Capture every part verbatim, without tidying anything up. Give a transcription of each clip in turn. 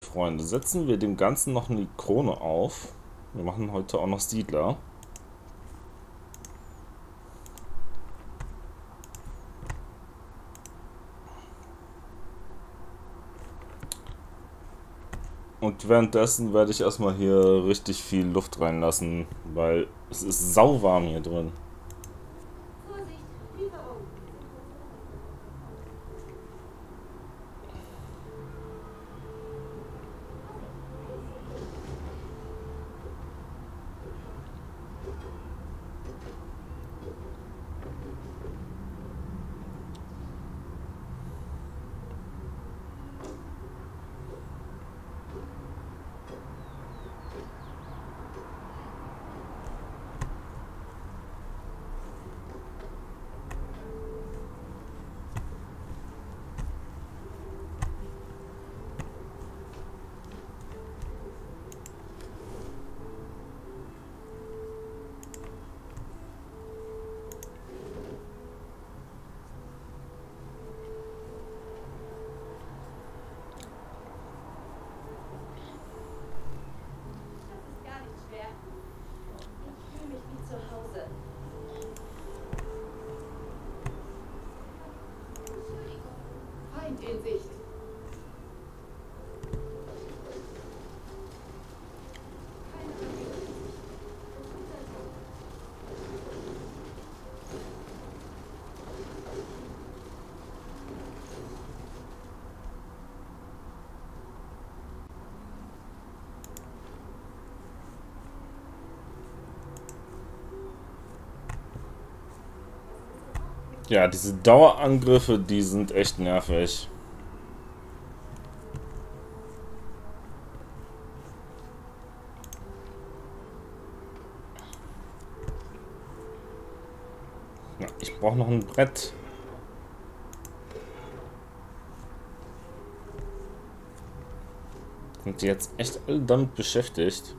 Freunde, setzen wir dem Ganzen noch eine Krone auf. Wir machen heute auch noch Siedler. Und währenddessen werde ich erstmal hier richtig viel Luft reinlassen, weil es ist sauwarm hier drin. In Sicht. Ja, diese Dauerangriffe, die sind echt nervig. Ja, ich brauche noch ein Brett. Sind die jetzt echt alle damit beschäftigt?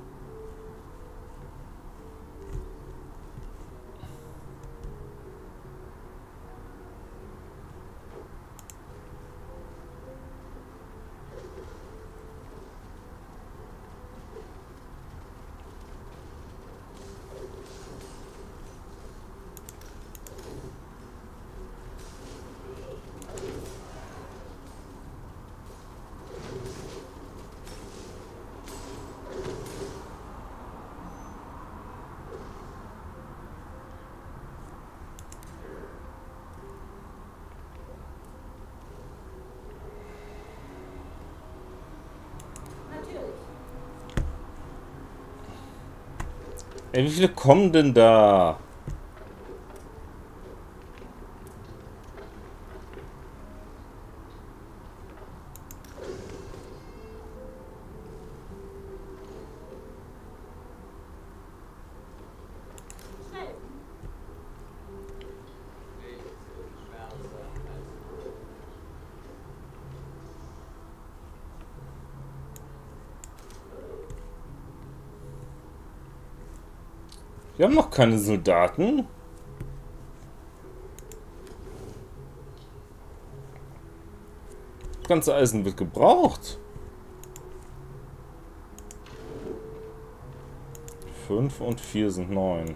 Ey, wie viele kommen denn da? Wir haben noch keine Soldaten. Das ganze Eisen wird gebraucht. Fünf und vier sind neun.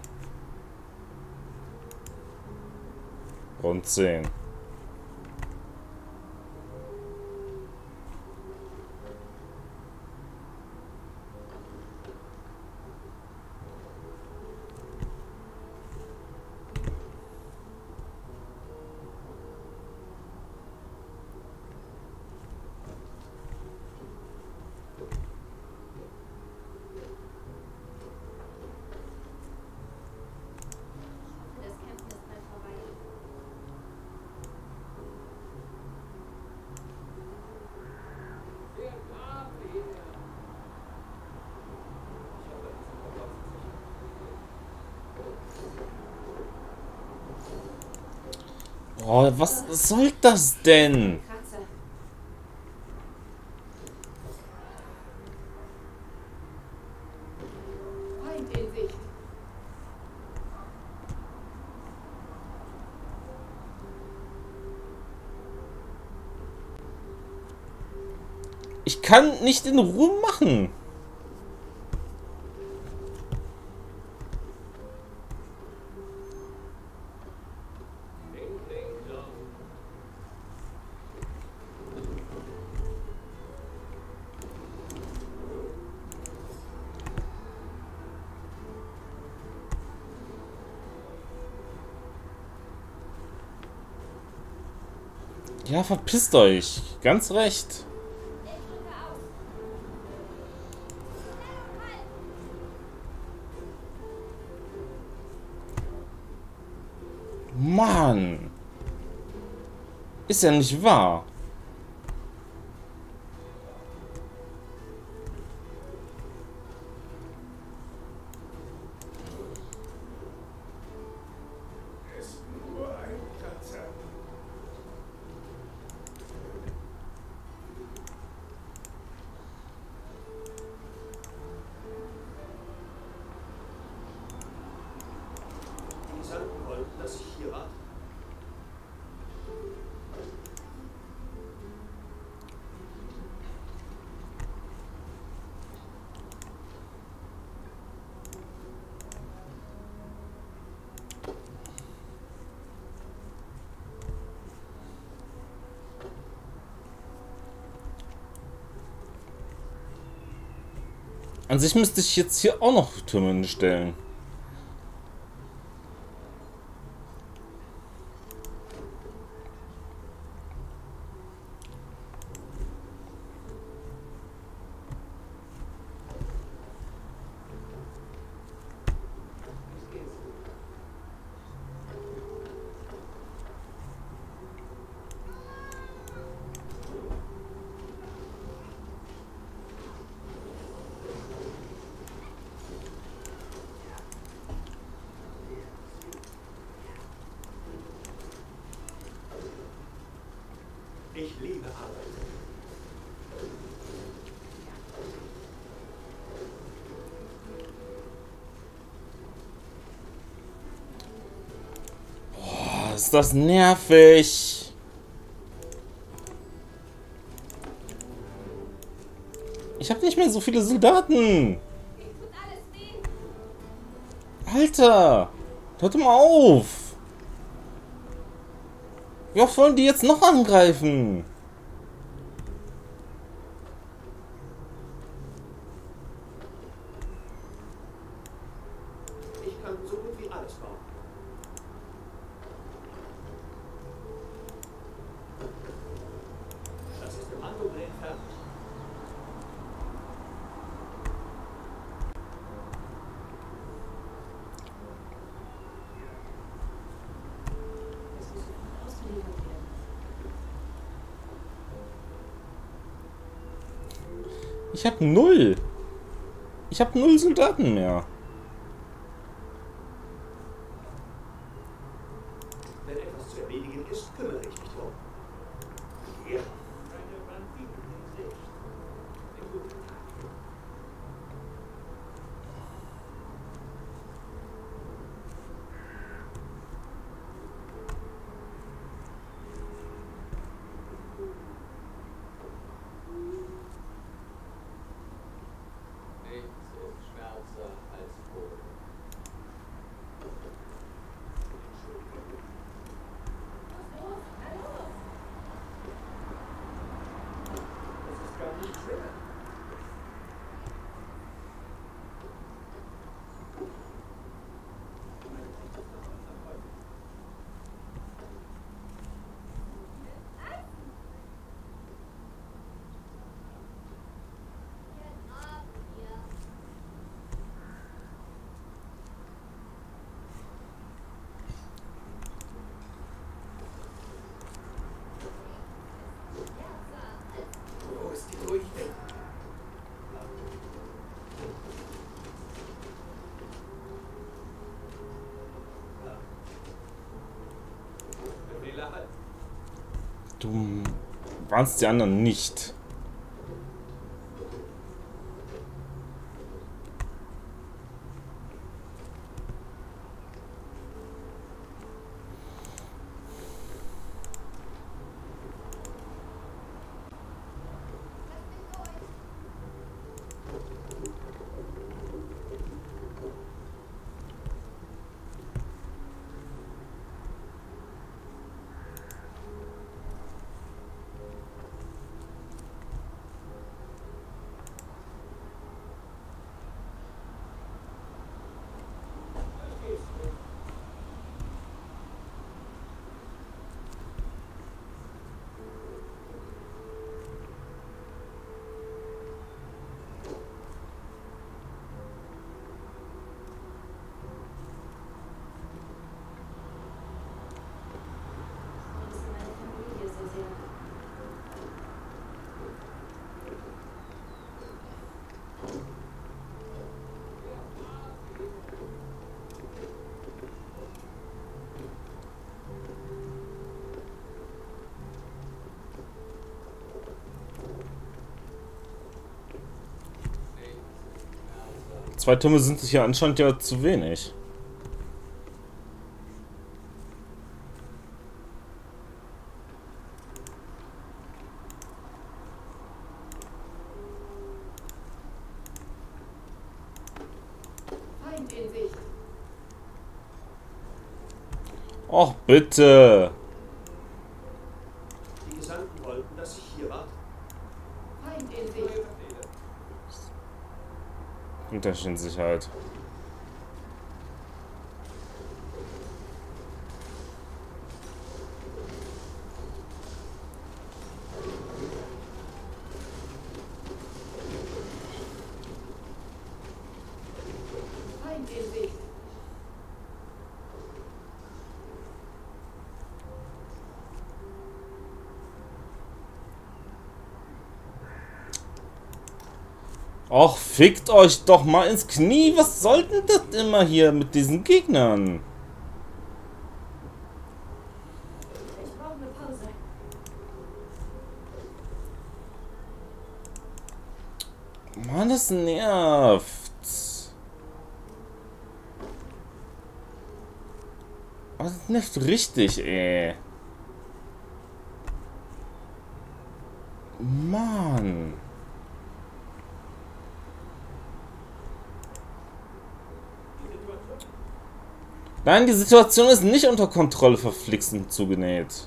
Und zehn. Oh, was soll das denn? Feind in Sicht. Ich kann nicht in Ruhe machen. Ja, verpisst euch. Ganz recht. Mann. Ist ja nicht wahr. Dass ich hier warte. An sich müsste ich jetzt hier auch noch Türme stellen. Ich liebe Arbeit. Boah, ist das nervig. Ich habe nicht mehr so viele Soldaten. Alter, hört mal auf. Wie oft wollen die jetzt noch angreifen? Ich kann so gut wie alles bauen. Das ist im Angebot fertig. Ich habe null. Ich habe null Soldaten mehr. Wenn etwas zu erledigen ist, kümmere ich mich drum. Ja. Eine Banditen in Sicht. Ein guter Tag. Nichts ist schwärzer als Tod. Das ist gar nicht schwer. Wo ist die Durchweg? Befehle halt. Du warnst die anderen nicht. Zwei Türme sind sich ja anscheinend ja zu wenig. Feind in Sicht. Och, bitte. Die Gesandten wollten, dass ich hier warte. Feind in Sicht. Bringt euch in Sicherheit. Feind in Sicht. Och, fickt euch doch mal ins Knie. Was soll denn das immer hier mit diesen Gegnern? Ich brauche eine Pause. Mann, das nervt. Oh, das nervt richtig, ey. Mann. Nein, die Situation ist nicht unter Kontrolle, verflixend zugenäht.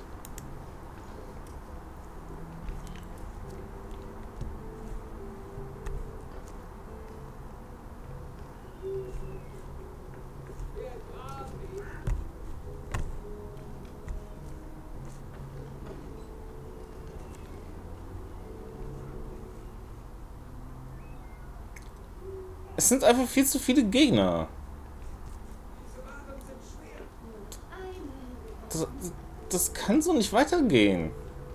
Es sind einfach viel zu viele Gegner. Das, das kann so nicht weitergehen.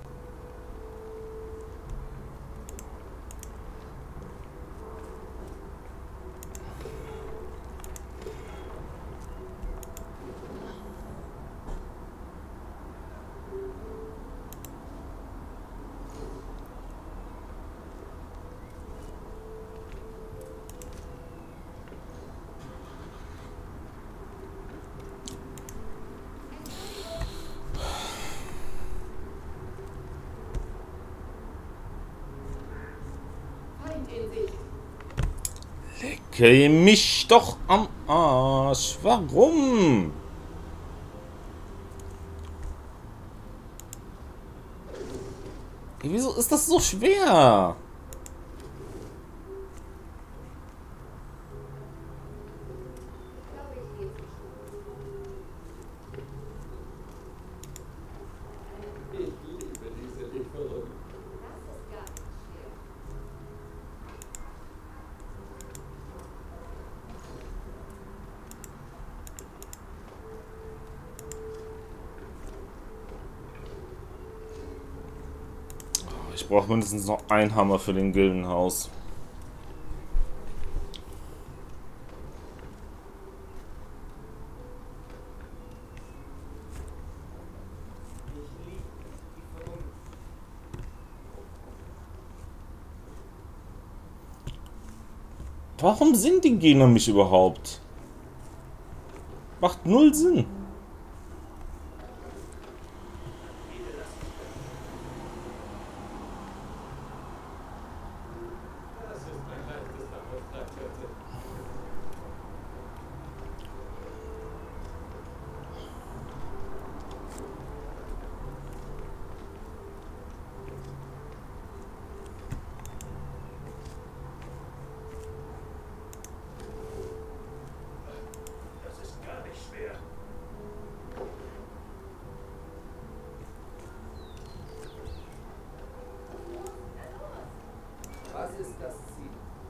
Feind in Sicht. Lecke mich doch am Arsch. Warum? Wieso ist das so schwer? Glaube ich geht nicht. Ich liebe diese Lieferung. Das ist gar nicht schwer. Ich brauche mindestens noch einen Hammer für den Gildenhaus. Ich liebe Lieferung. Warum sind die Gegner mich überhaupt? Macht null Sinn. Das ist mein leichtester Auftrag heute. Das ist gar nicht schwer. Was ist das Ziel?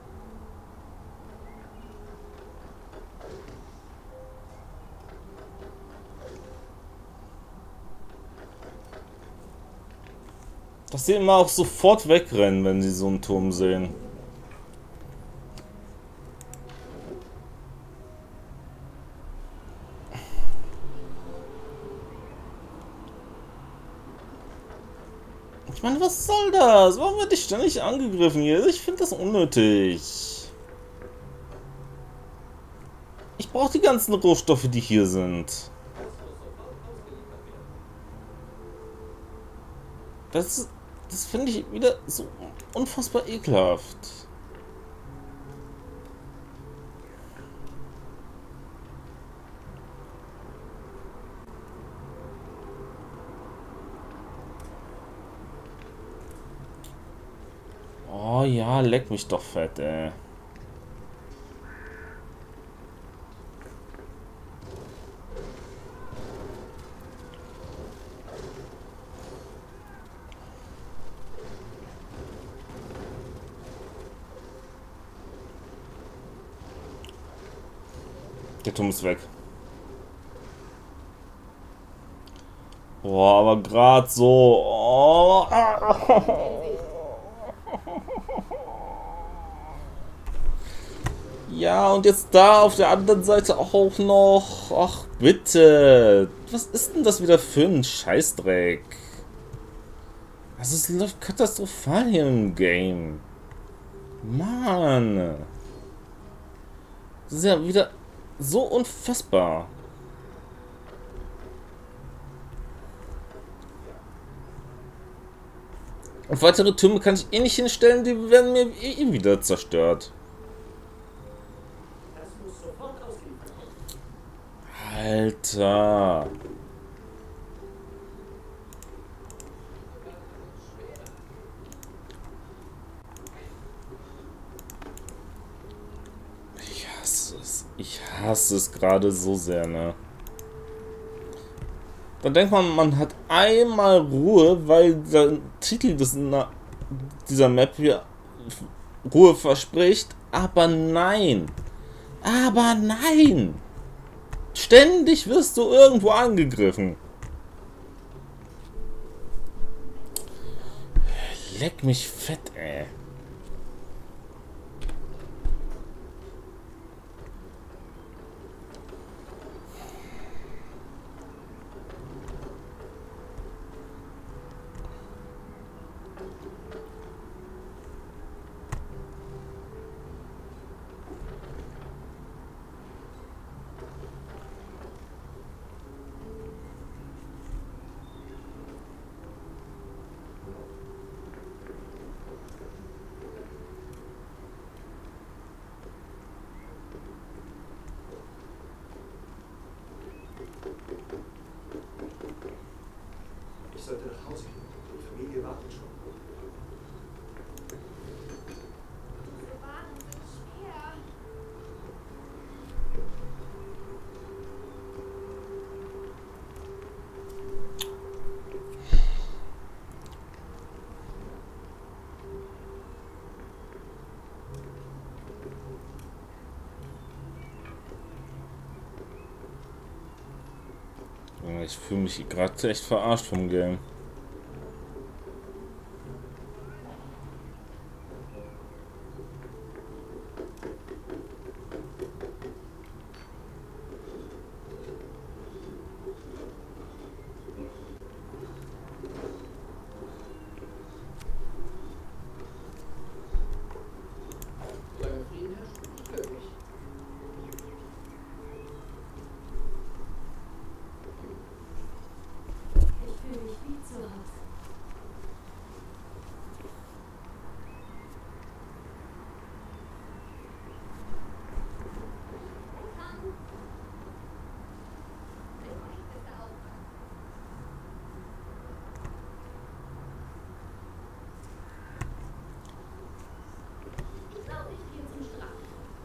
Dass sie immer auch sofort wegrennen, wenn sie so einen Turm sehen. Ich meine, was soll das? Warum werde ich ständig angegriffen hier? Ich finde das unnötig. Ich brauche die ganzen Rohstoffe, die hier sind. Das, das finde ich wieder so unfassbar ekelhaft. Oh ja, leck mich doch fett, ey. Der Turm ist weg. Boah, aber gerade so. Oh. Ja, und jetzt da auf der anderen Seite auch noch. Ach, bitte. Was ist denn das wieder für ein Scheißdreck? Also, es läuft katastrophal hier im Game. Mann. Das ist ja wieder so unfassbar. Und weitere Türme kann ich eh nicht hinstellen, die werden mir eh wieder zerstört. Das muss sofort ausgeliefert werden. Alter. Ich hasse es. Ich hasse es gerade so sehr, ne? Da denkt man, man hat einmal Ruhe, weil der Titel des, na, dieser Map hier Ruhe verspricht. Aber nein. Aber nein. Ständig wirst du irgendwo angegriffen. Leck mich fett, ey. Ich sollte nach Hause gehen. Die Familie wartet schon. Diese Bahnen sind schwer. Ich fühle mich gerade echt verarscht vom Game. Solange Frieden herrscht, stört mich. Ich fühle mich wie zu Hause. Ich glaube, ich gehe zum Strand.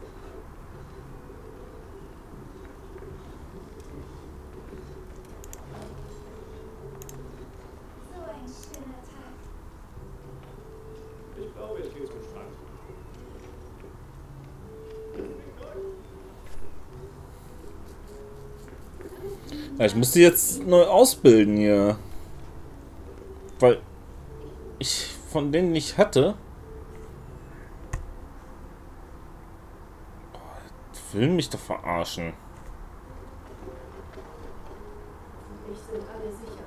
So ein schöner Tag. Ich glaube, ich gehe zum Strand. Ja, ich muss die jetzt neu ausbilden hier. Weil ich von denen nicht hatte. Ich will mich doch verarschen. Ich sind alle sicher.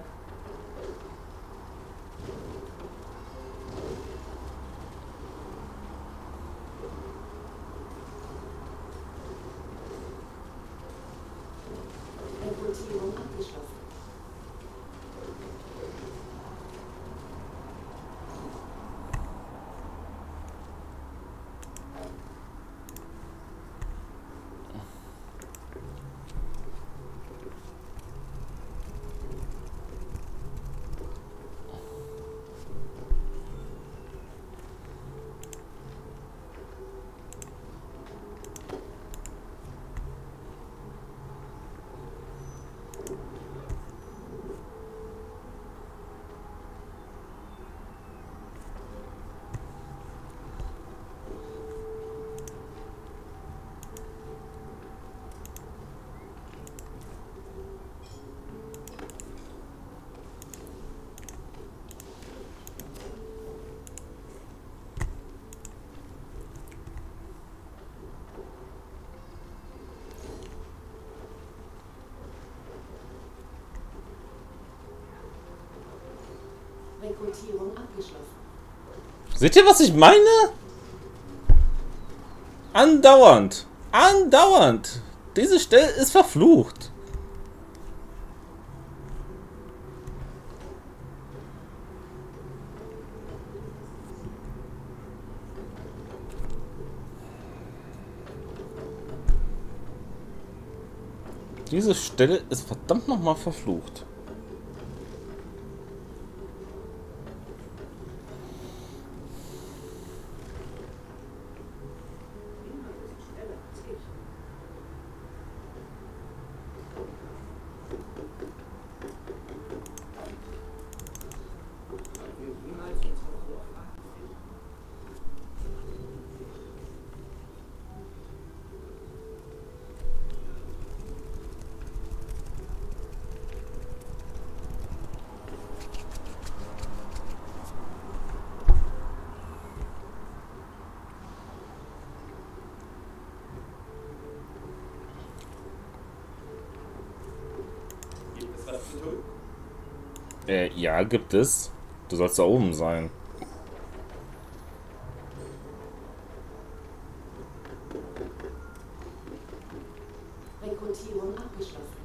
Rekrutierung abgeschlossen. Seht ihr, was ich meine? Andauernd. Andauernd. Diese Stelle ist verflucht. Diese Stelle ist verdammt nochmal verflucht. Äh, ja, gibt es. Du sollst da oben sein. Rekrutierung abgeschlossen.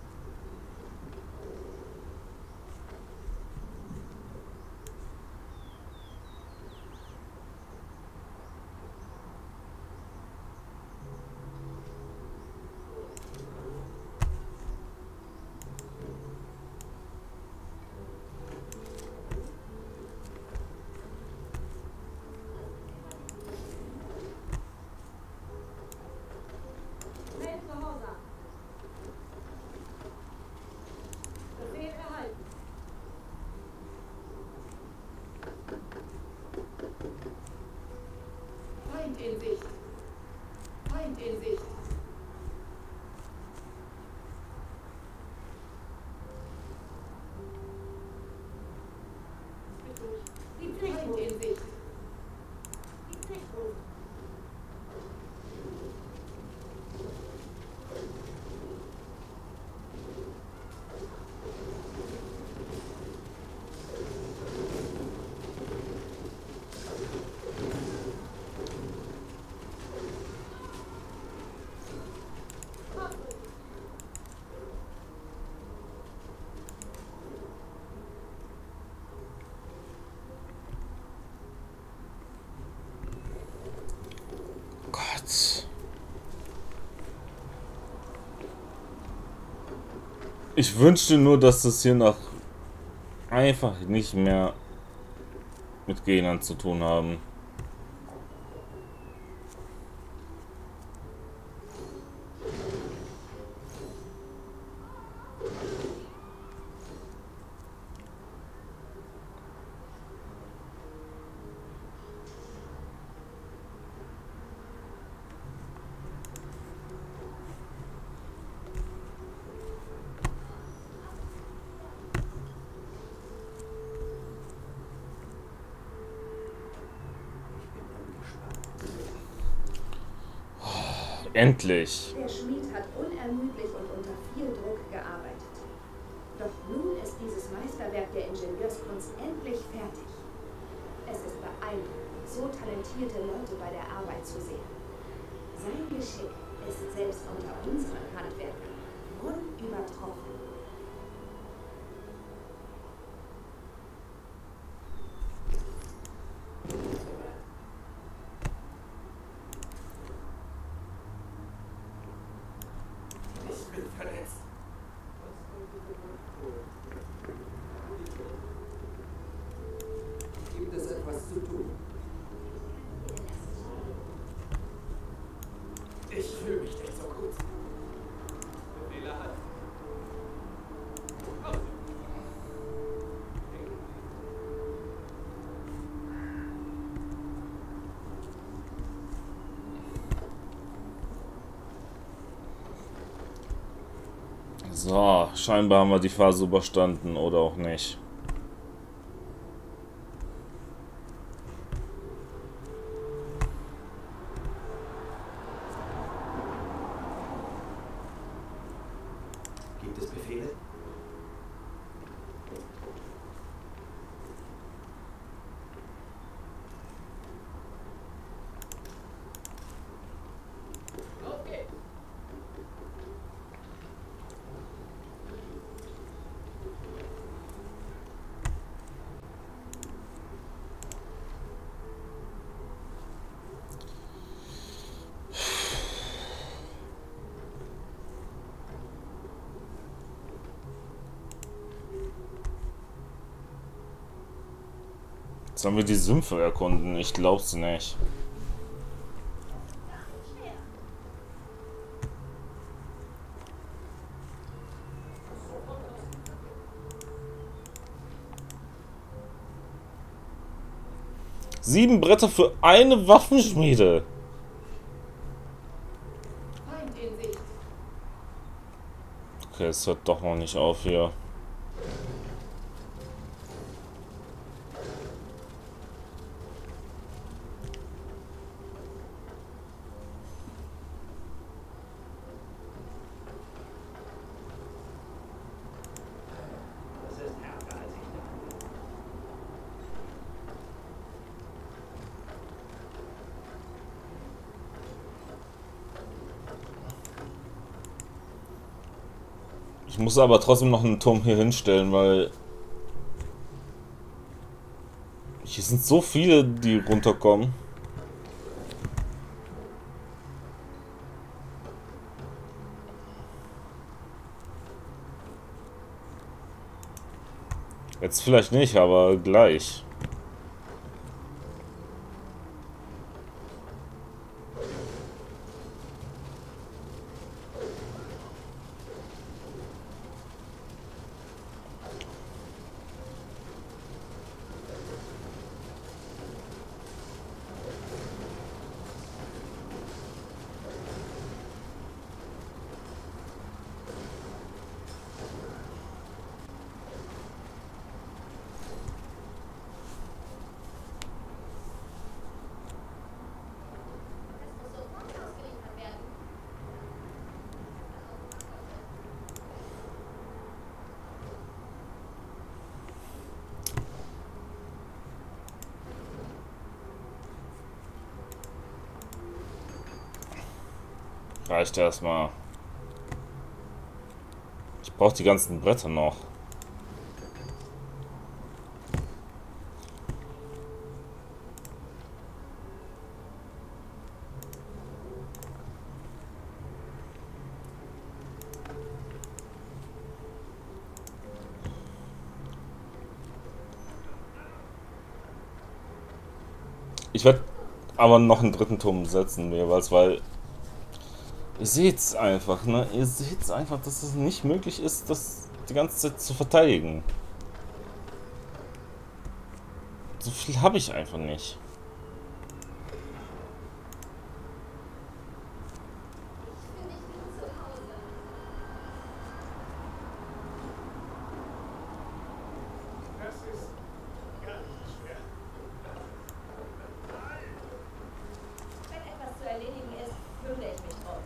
Feind in Sicht. Feind in Sicht. Feind in Sicht. Gott. Ich wünschte nur, dass das hier noch einfach nicht mehr mit Gegnern zu tun haben. Endlich. Der Schmied hat unermüdlich und unter viel Druck gearbeitet. Doch nun ist dieses Meisterwerk der Ingenieurskunst endlich fertig. Es ist beeindruckend, so talentierte Leute bei der Arbeit zu sehen. Sein Geschick ist selbst unter unseren Handwerkern unübertroffen. Ich bin verletzt. Gibt es etwas zu tun? Ich fühle mich nicht so gut. Fehler hat. So, scheinbar haben wir die Phase überstanden oder auch nicht. Gibt es Befehle? Sollen wir die Sümpfe erkunden? Ich glaub's nicht. Sieben Bretter für eine Waffenschmiede. Feind in Sicht. Okay, es hört doch noch nicht auf hier. Das ist härter als ich dachte. Ich muss aber trotzdem noch einen Turm hier hinstellen, weil hier sind so viele, die runterkommen. Jetzt vielleicht nicht, aber gleich. Reicht erstmal. Ich brauche die ganzen Bretter noch. Ich werde aber noch einen dritten Turm setzen, jeweils, weil ihr seht's einfach, ne? Ihr seht's einfach, dass es nicht möglich ist, das die ganze Zeit zu verteidigen. So viel habe ich einfach nicht. Das ist gar nicht schwer. Wenn etwas zu erledigen ist, kümmere ich mich drum.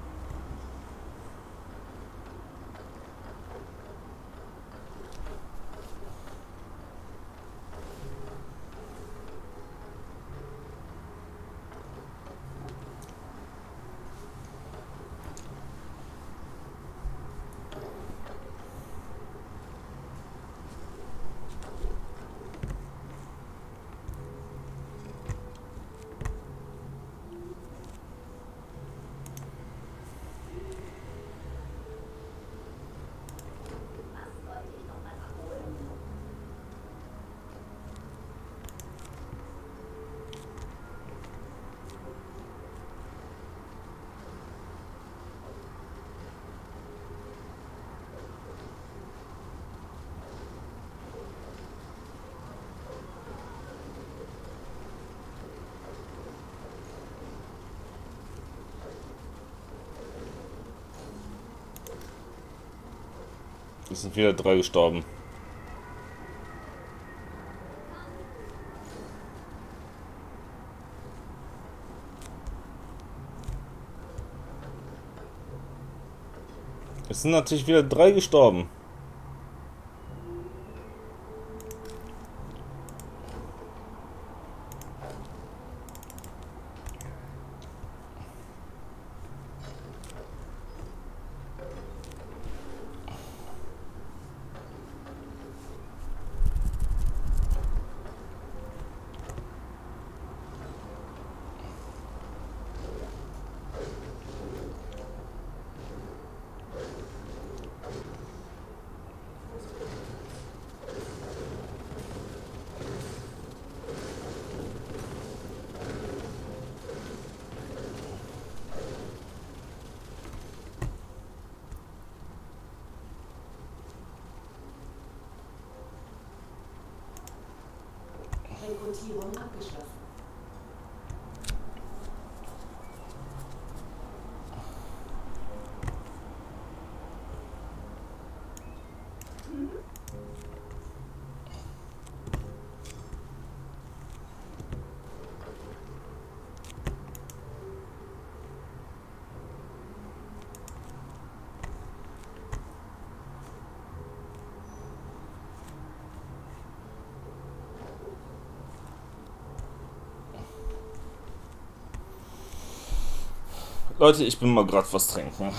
Es sind wieder drei gestorben. Es sind natürlich wieder drei gestorben. Leute, ich bin mal gerade was trinken.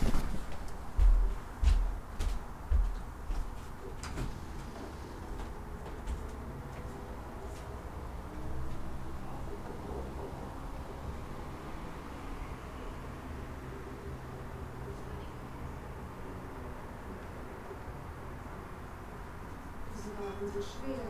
Sie waren so schwer.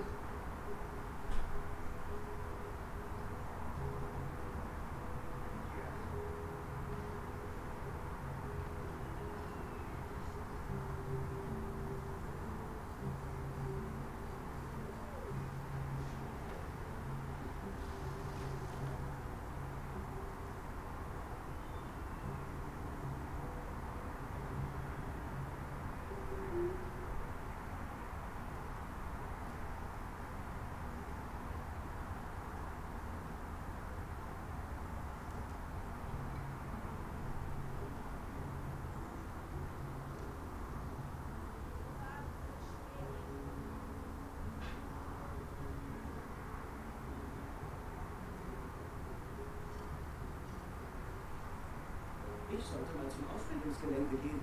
Ich sollte mal zum Aufstellungsgelände gehen.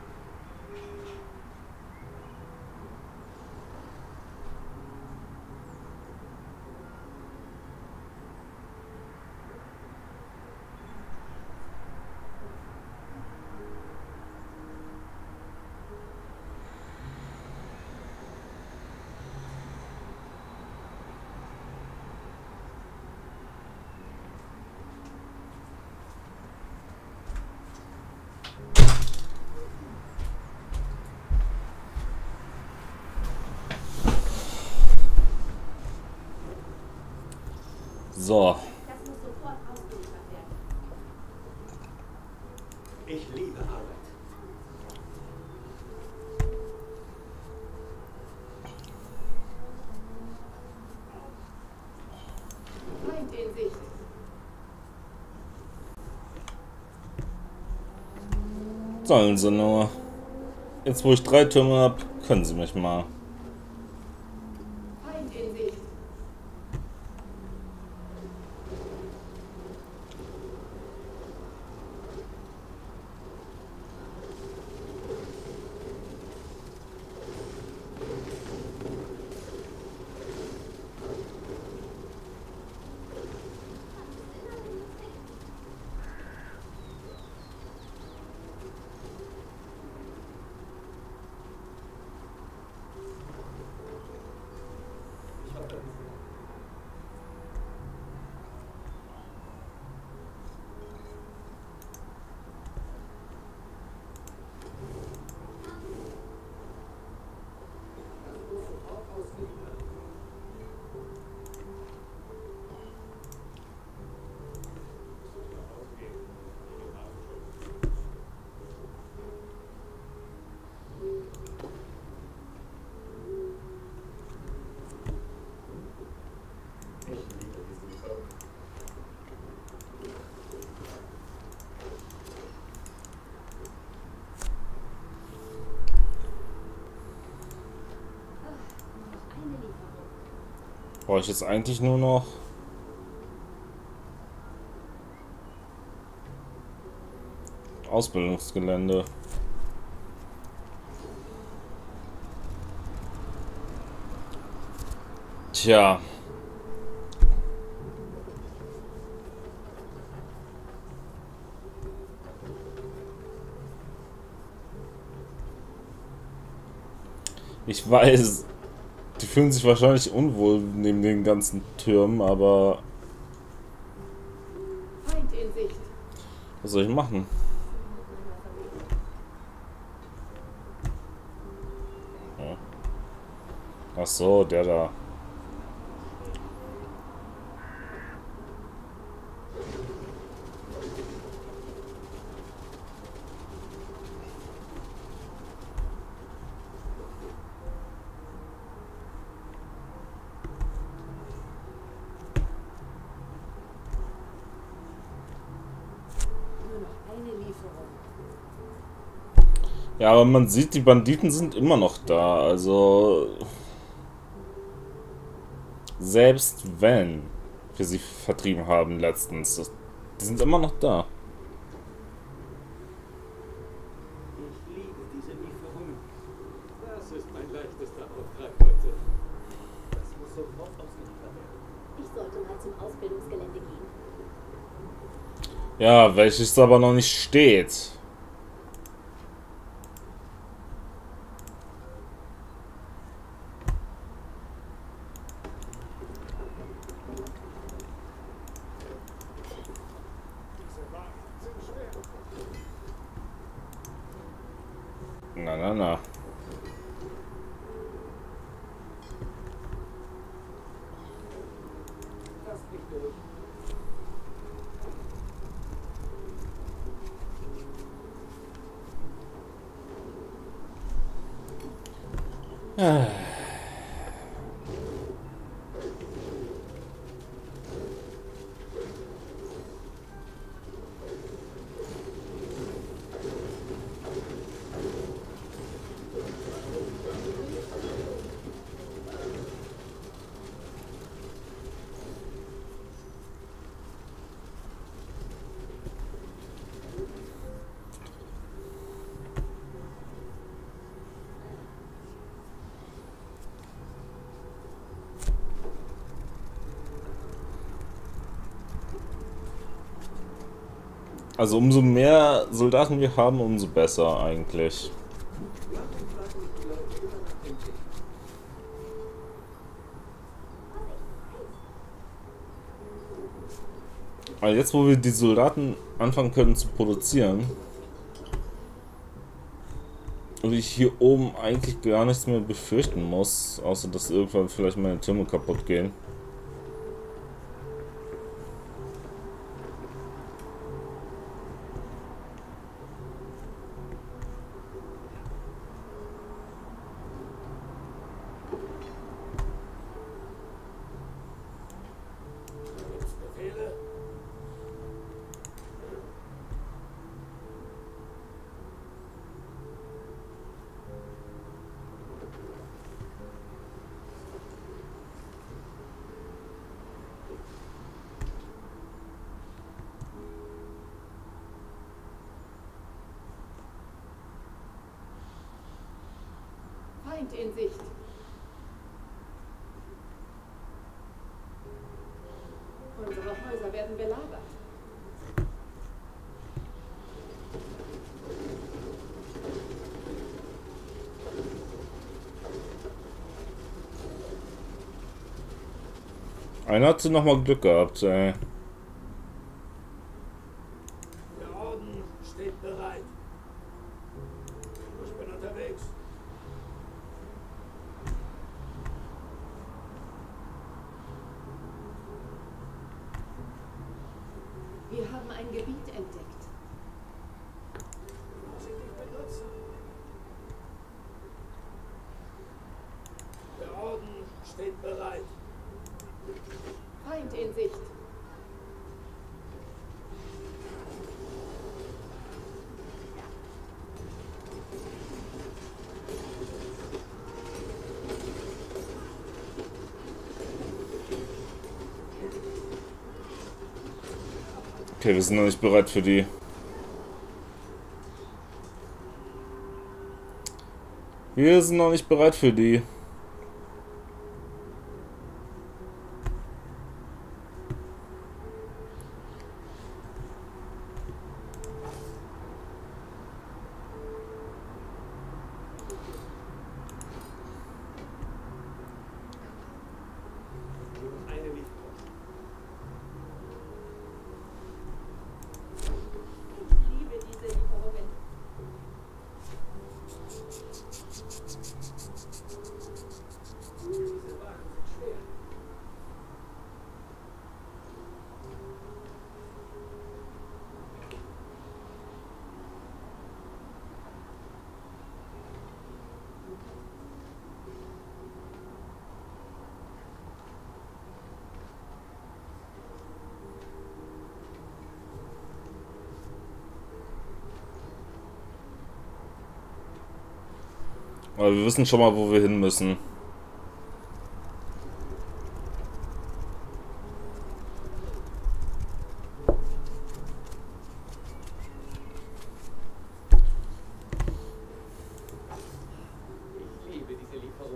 So. Das muss sofort ausgeliefert werden. Ich liebe Arbeit. Feind in Sicht. Sollen sie nur. Jetzt, wo ich drei Türme habe, können sie mich mal. Feind in Sicht. Brauche ich jetzt eigentlich nur noch Ausbildungsgelände. Tja. Ich weiß, die fühlen sich wahrscheinlich unwohl neben den ganzen Türmen, aber Feind in Sicht. was soll ich machen? Ja. Ach so, der da. Nur noch eine Lieferung. Ja, aber man sieht, die Banditen sind immer noch da, also selbst wenn wir sie vertrieben haben letztens, die sind immer noch da. Ja, welches aber noch nicht steht. Na, na, na. Lass mich durch. Also umso mehr Soldaten wir haben, umso besser eigentlich. Aber jetzt, wo wir die Soldaten anfangen können zu produzieren, und ich hier oben eigentlich gar nichts mehr befürchten muss, außer dass irgendwann vielleicht meine Türme kaputt gehen. Befehle? Feind in Sicht. Unsere Häuser werden belagert. Einer hatte noch mal Glück gehabt, ey. Der Orden steht bereit. Ich bin unterwegs. Wir haben ein Gebiet entdeckt. Vorsichtig benutzen. Der Orden steht bereit. Feind in Sicht. Okay, wir sind noch nicht bereit für die. Wir sind noch nicht bereit für die. Eine Lieferung. Ich liebe diese Lieferungen. Diese Wagen sind schwer. Aber wir wissen schon mal, wo wir hin müssen. Ich liebe diese Lieferung.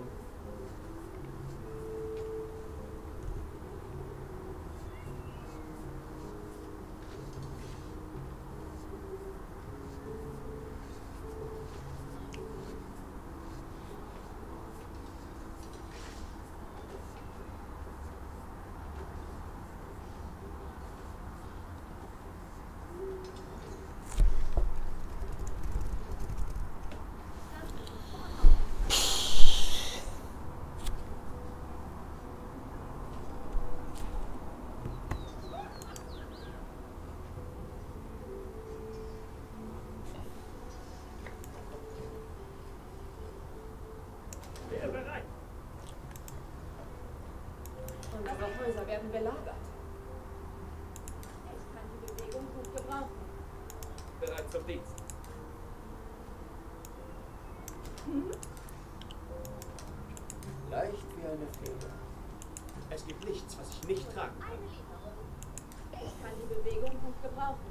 werden belagert. Ich kann die Bewegung gut gebrauchen. Bereit zum Dienst. Leicht wie eine Feder. Es gibt nichts, was ich nicht tragen kann. Eine Lieferung. Ich kann die Bewegung gut gebrauchen.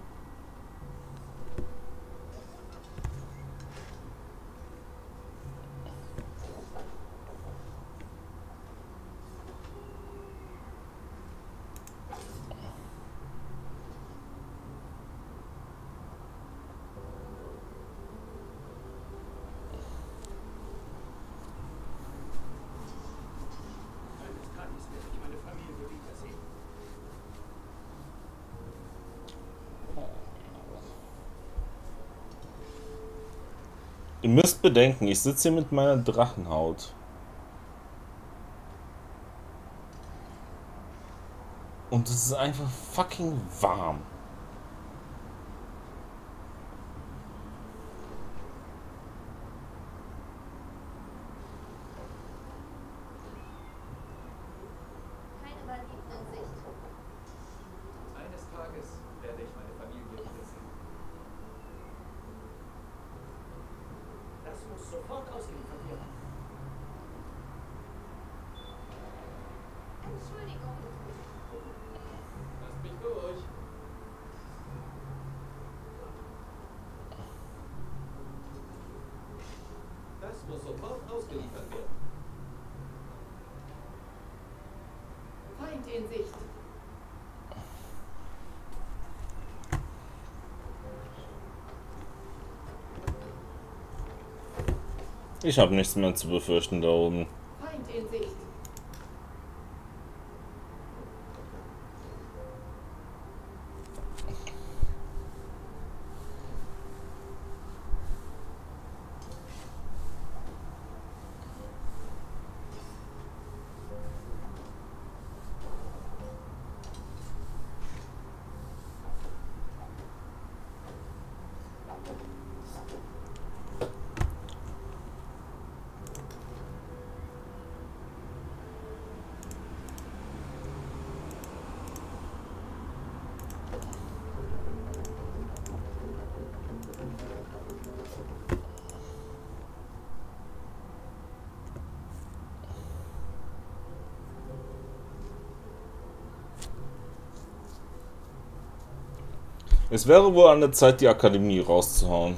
Eines Tages werde ich meine Familie wiedersehen. Ihr müsst bedenken, ich sitze hier mit meiner Drachenhaut. Und es ist einfach fucking warm. Keine Banditen in Sicht. Eines Tages werde ich meine Familie wiedersehen. Das muss sofort ausgeliefert werden. Entschuldigung. Lasst mich durch. Das muss sofort ausgeliefert werden. Feind in Sicht. Ich habe nichts mehr zu befürchten da oben. Feind in Sicht. Es wäre wohl an der Zeit, die Akademie rauszuhauen.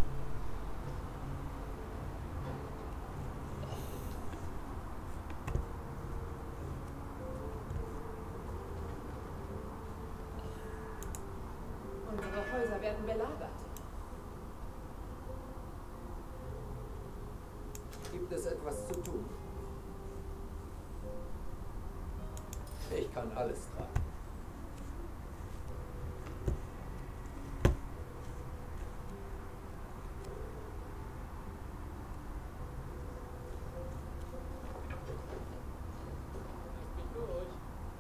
Unsere Häuser werden belagert. Gibt es etwas zu tun? Ich kann alles tragen. Lasst mich durch.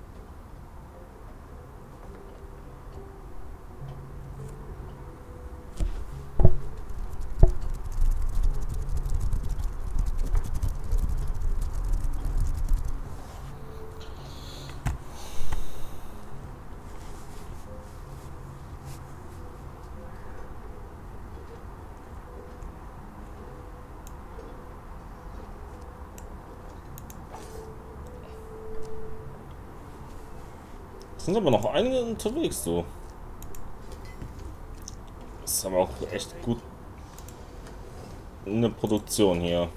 Es sind aber noch einige unterwegs, so. Das ist aber auch echt gut in der Produktion hier.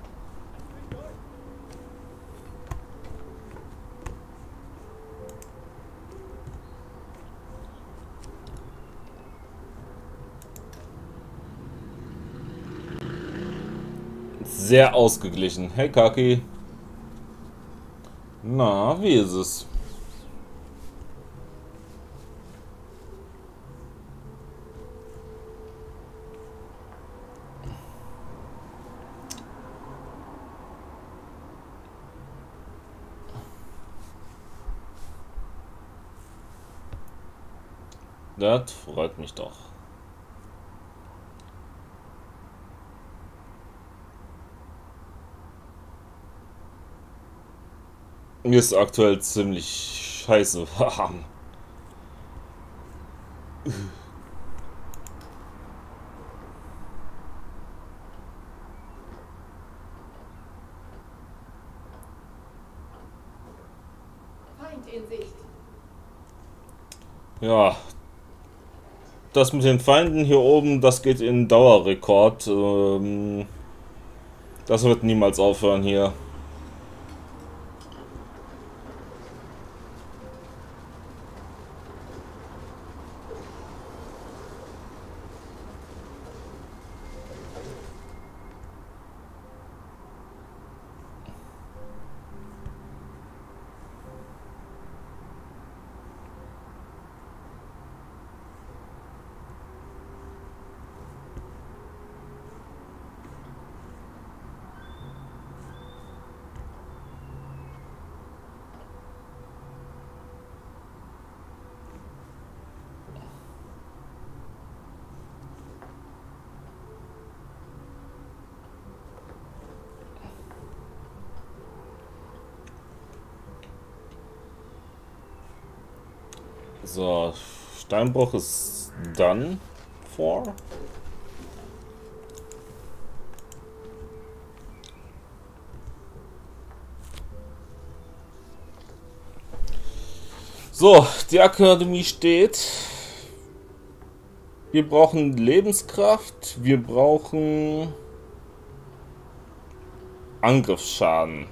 Sehr ausgeglichen. Hey Kaki. Na, wie ist es? Das freut mich doch. Mir ist aktuell ziemlich scheiße warm. Feind in Sicht. Ja. Das mit den Feinden hier oben, das geht in Dauerrekord. Ähm, das wird niemals aufhören hier. So, Steinbruch ist done for. So, die Akademie steht. Wir brauchen Lebenskraft, wir brauchen Angriffsschaden.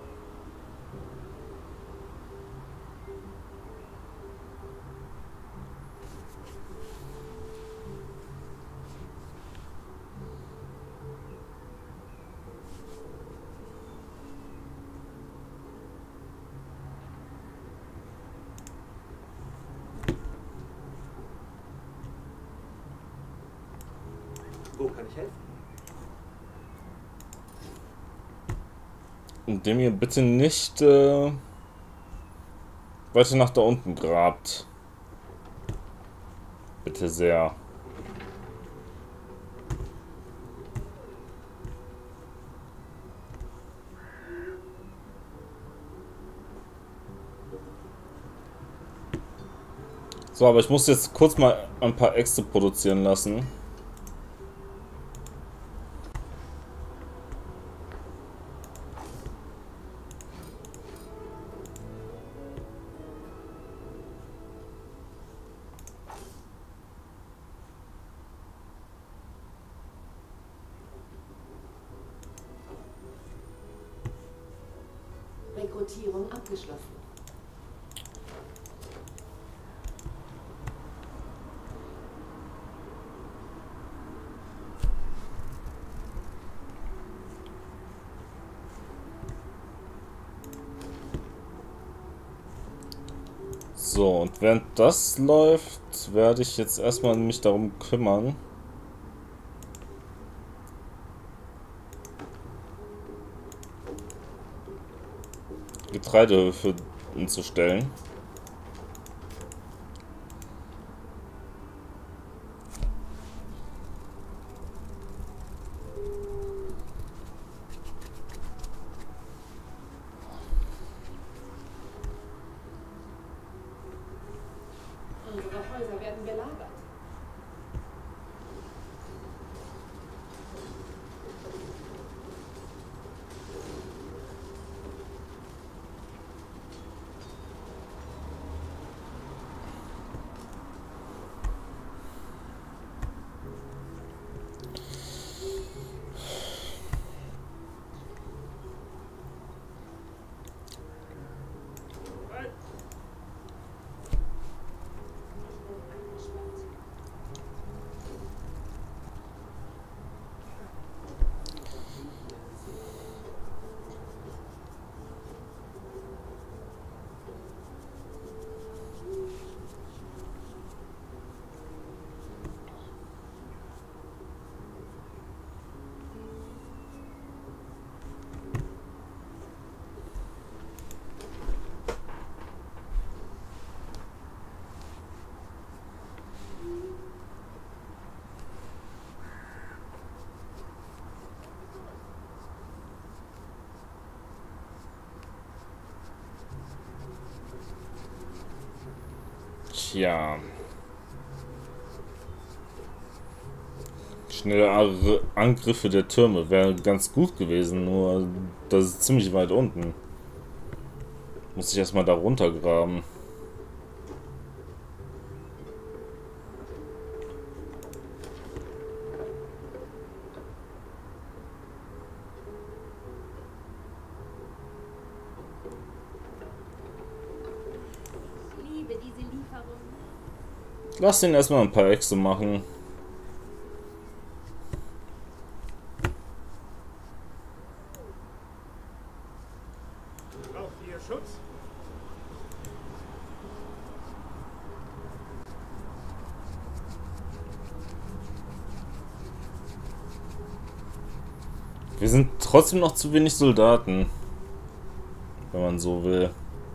Wo kann ich helfen? Indem ihr bitte nicht äh, weiter nach da unten grabt. Bitte sehr. So, aber ich muss jetzt kurz mal ein paar Äxte produzieren lassen. Rekrutierung abgeschlossen. So, und während das läuft, werde ich jetzt erstmal mich darum kümmern, Getreidehöfe hinzustellen. Unsere Häuser werden belagert. ja. Schnelle Angriffe der Türme wäre ganz gut gewesen, nur das ist ziemlich weit unten. Muss ich erstmal da runtergraben. Lass den erstmal ein paar Äxte machen. Braucht ihr Schutz? Wir sind trotzdem noch zu wenig Soldaten, wenn man so will.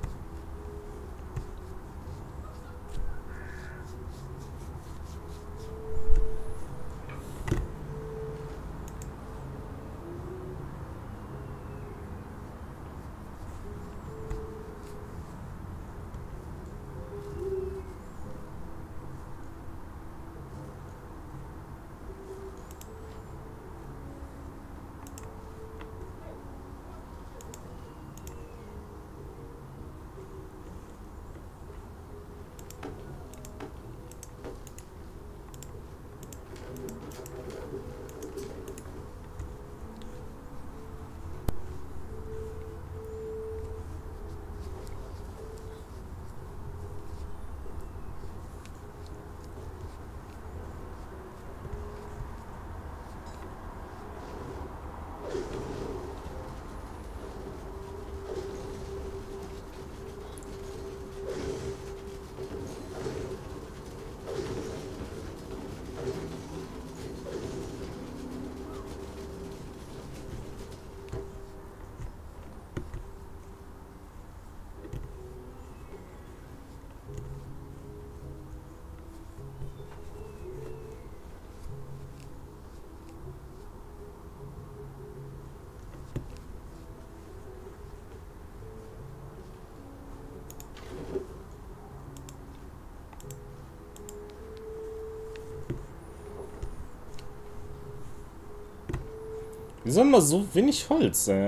Wieso haben wir so wenig Holz, ey?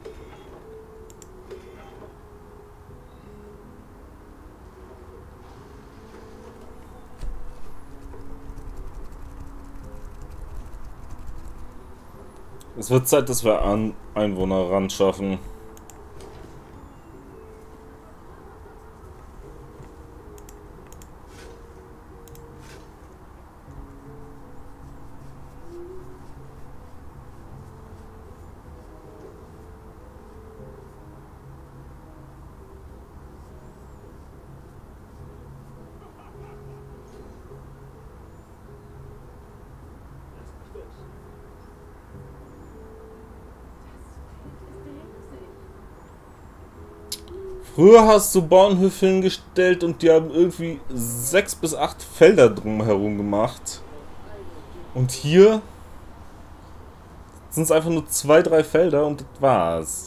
Es wird Zeit, dass wir An Einwohner ran schaffen. Früher hast du Bauernhöfe hingestellt und die haben irgendwie sechs bis acht Felder drumherum gemacht. Und hier sind es einfach nur zwei, drei Felder und das war's.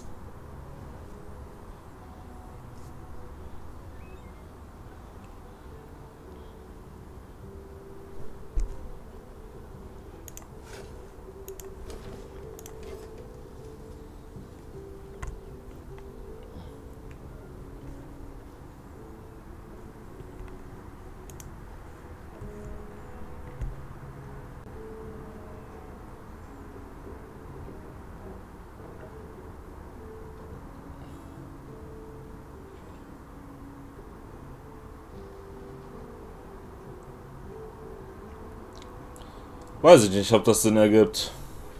Weiß ich nicht, ob das Sinn ergibt.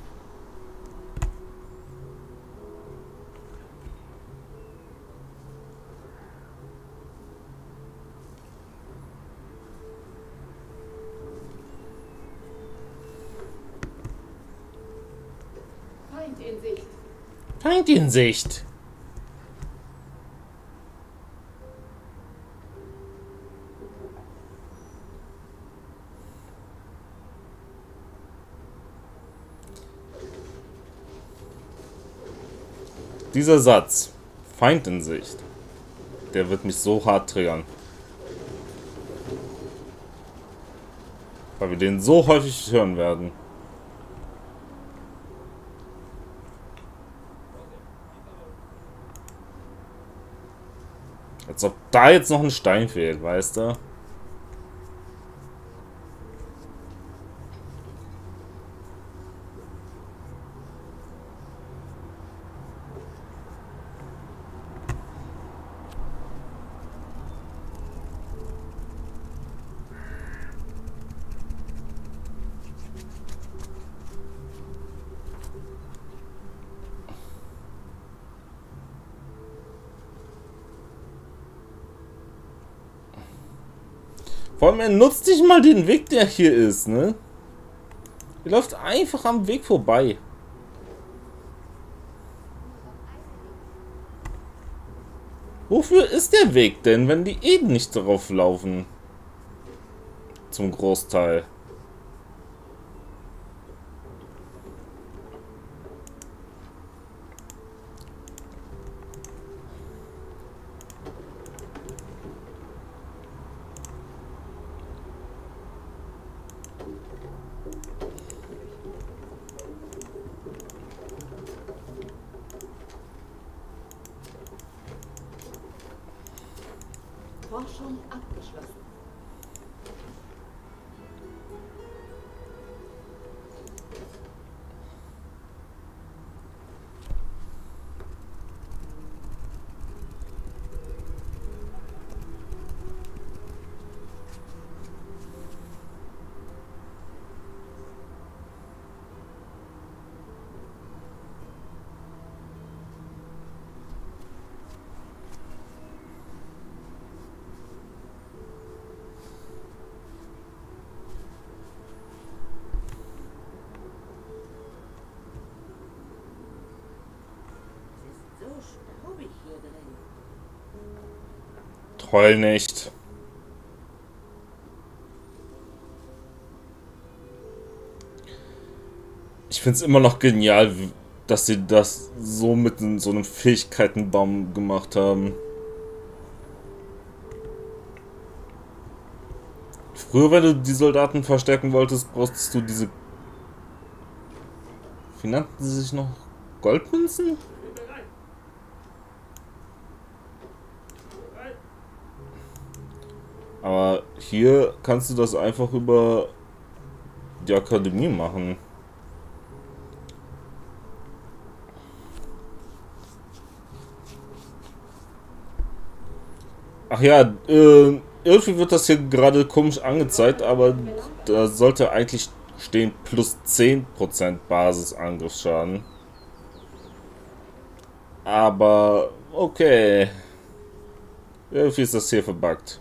Feind in Sicht. Feind in Sicht. Dieser Satz, Feind in Sicht, der wird mich so hart triggern. Weil wir den so häufig hören werden. Als ob da jetzt noch ein Stein fehlt, weißt du? Vor allem, er nutzt nicht mal den Weg, der hier ist, ne? Er läuft einfach am Weg vorbei. Wofür ist der Weg denn, wenn die eben nicht darauf laufen? Zum Großteil. Forschung abgeschlossen. Toll nicht. Ich finde es immer noch genial, dass sie das so mit so einem Fähigkeitenbaum gemacht haben. Früher, wenn du die Soldaten verstärken wolltest, brauchst du diese... Wie nannten sie sich noch? Goldmünzen? Aber hier kannst du das einfach über die Akademie machen. Ach ja, äh, irgendwie wird das hier gerade komisch angezeigt, aber da sollte eigentlich stehen plus zehn Prozent Basisangriffsschaden. Aber okay. Irgendwie ist das hier verbuggt.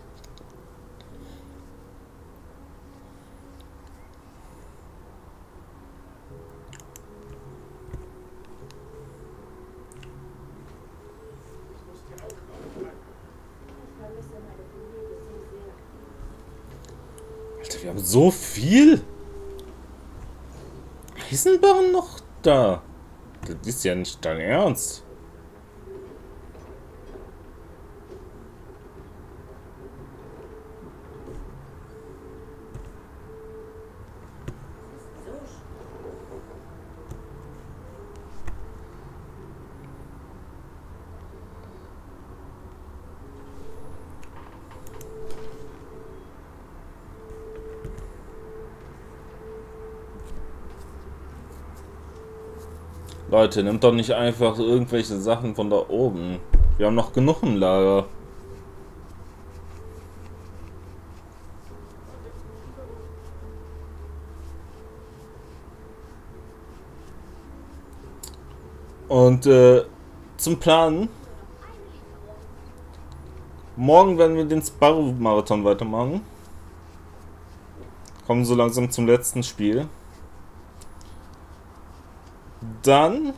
Alter, wir haben so viel Eisenbahn noch da. Das ist ja nicht dein Ernst. Leute, nimmt doch nicht einfach irgendwelche Sachen von da oben. Wir haben noch genug im Lager. Und äh, zum Planen. Morgen werden wir den Sparrow-Marathon weitermachen. Kommen so langsam zum letzten Spiel. Dann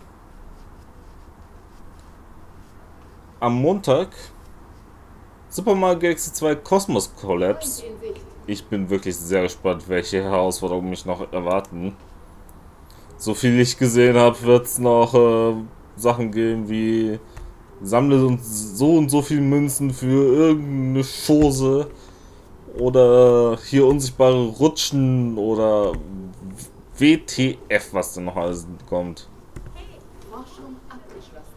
am Montag Super Mario Galaxy zwei Cosmos Collapse. Ich bin wirklich sehr gespannt, welche Herausforderungen mich noch erwarten. So viel ich gesehen habe, wird es noch äh, Sachen geben wie sammle und so und so viel Münzen für irgendeine Chose oder hier unsichtbare Rutschen oder W T F, was da noch alles kommt. Forschung abgeschlossen.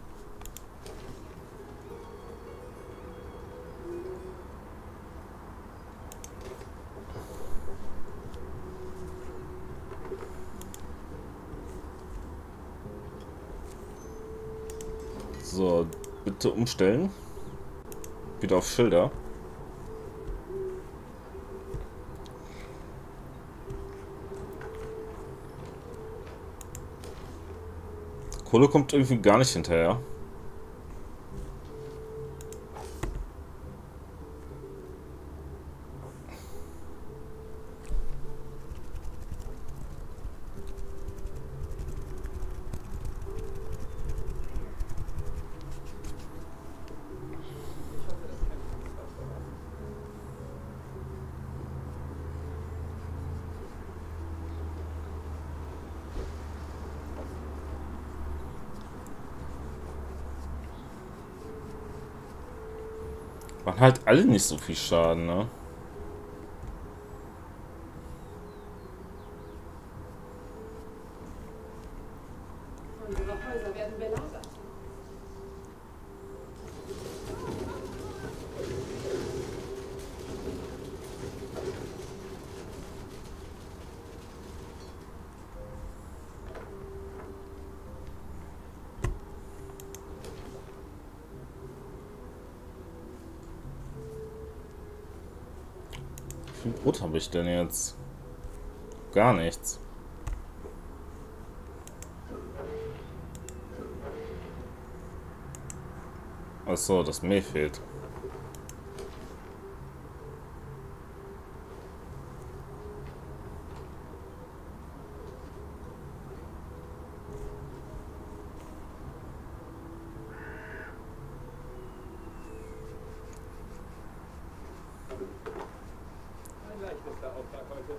So, bitte umstellen. Wieder auf Schilder. Kohle kommt irgendwie gar nicht hinterher. Machen halt alle nicht so viel Schaden, ne? Unsere Häuser werden belagert. Wie viel Brot habe ich denn jetzt? Gar nichts. Achso, das Mehl fehlt. Ein leichtester Auftrag heute.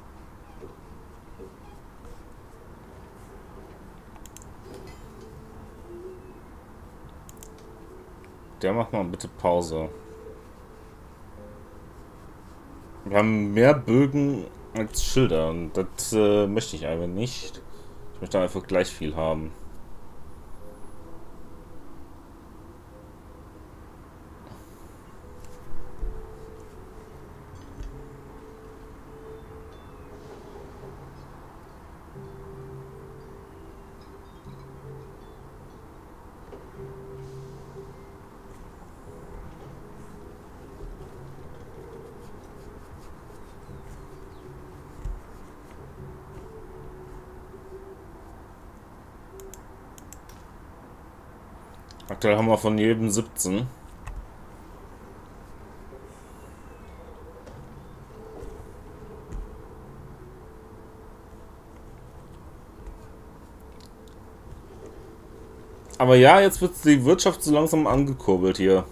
Der macht mal bitte Pause. Wir haben mehr Bögen als Schilder und das äh, möchte ich einfach nicht. Ich möchte einfach gleich viel haben. Aktuell haben wir von jedem siebzehn. Aber ja, jetzt wird die Wirtschaft so langsam angekurbelt hier.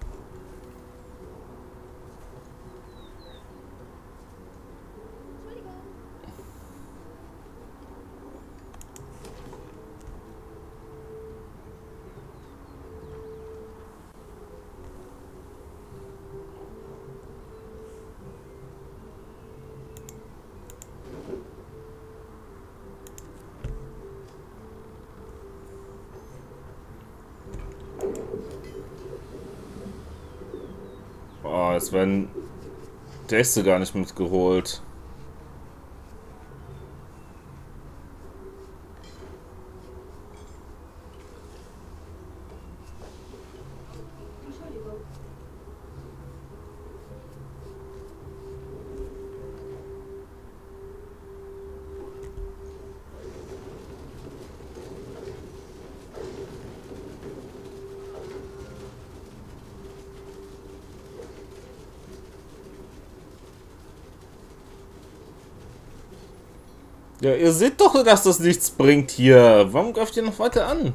Oh, jetzt werden die Äste gar nicht mitgeholt. Entschuldigung. Ja, ihr seht doch, dass das nichts bringt hier. Warum greift ihr noch weiter an?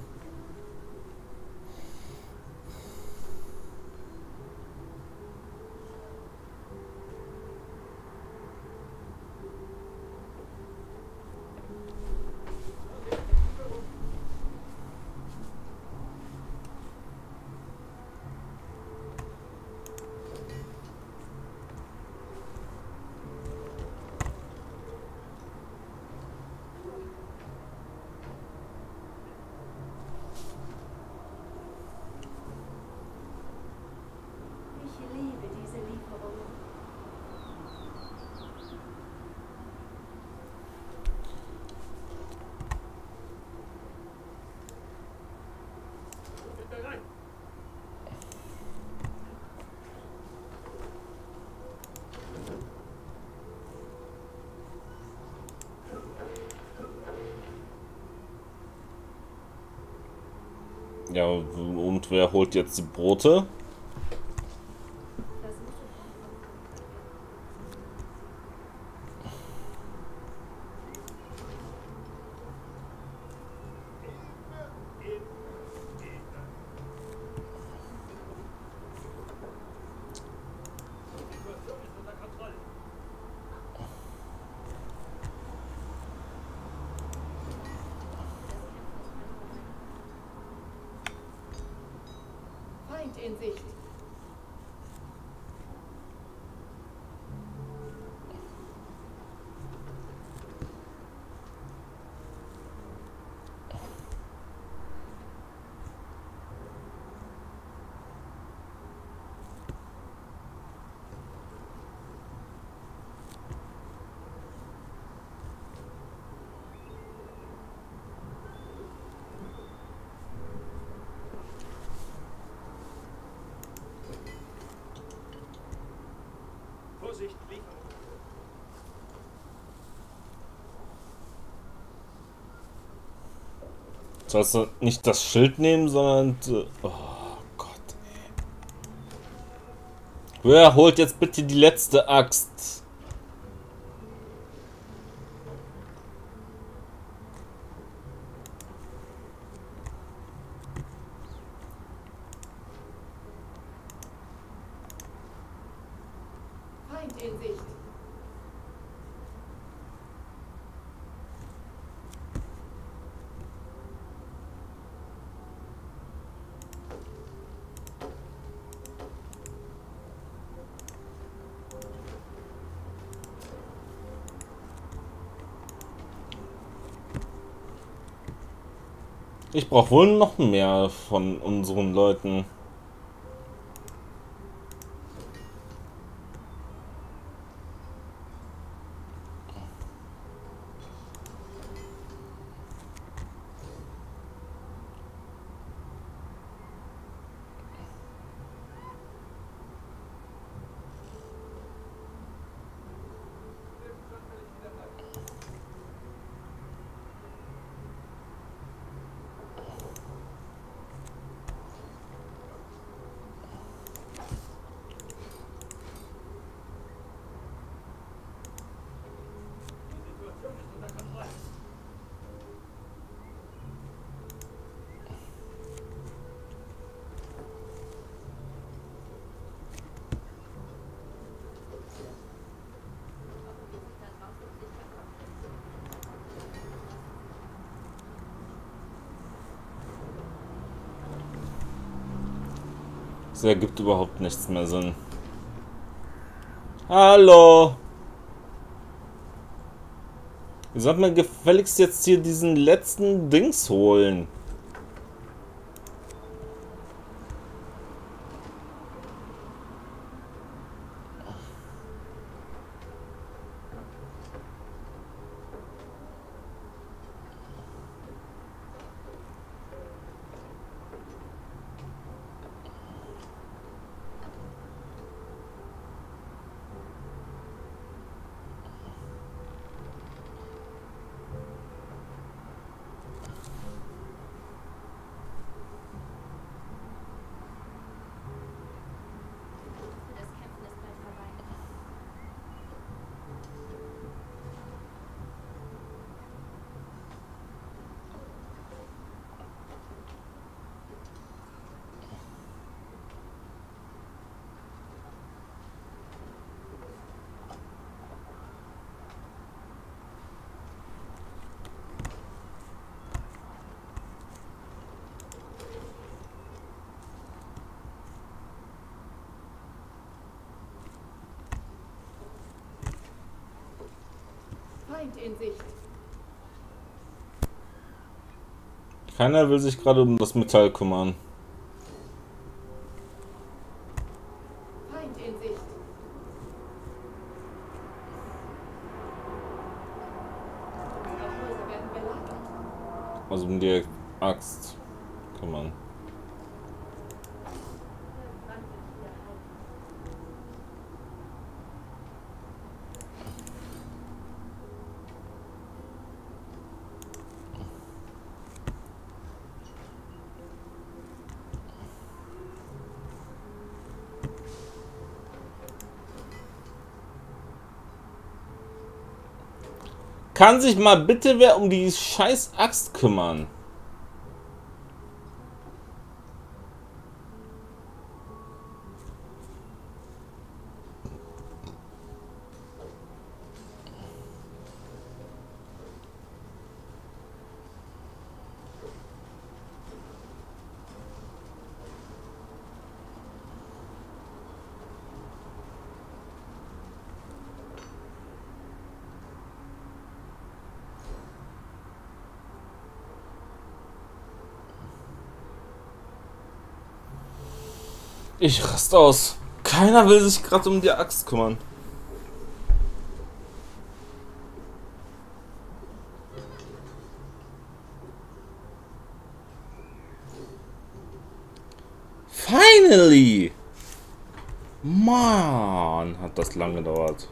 Ja, und wer holt jetzt die Brote? Feind in Sicht. Vorsicht, Lieferung. Sollst du nicht das Schild nehmen, sondern... Oh Gott, ey. Wer holt jetzt bitte die letzte Axt? Feind in Sicht. Ich brauche wohl noch mehr von unseren Leuten. Das ergibt überhaupt nichts mehr Sinn. Hallo! Ihr sollt mir gefälligst jetzt hier diesen letzten Dings holen. Feind in Sicht. Keiner will sich gerade um das Metall kümmern. Feind in Sicht. Unsere Häuser werden belagert. Also um die Axt kümmern. Kann sich mal bitte wer um die scheiß Axt kümmern? Ich raste aus. Keiner will sich gerade um die Axt kümmern. Finally! Mann, hat das lange gedauert.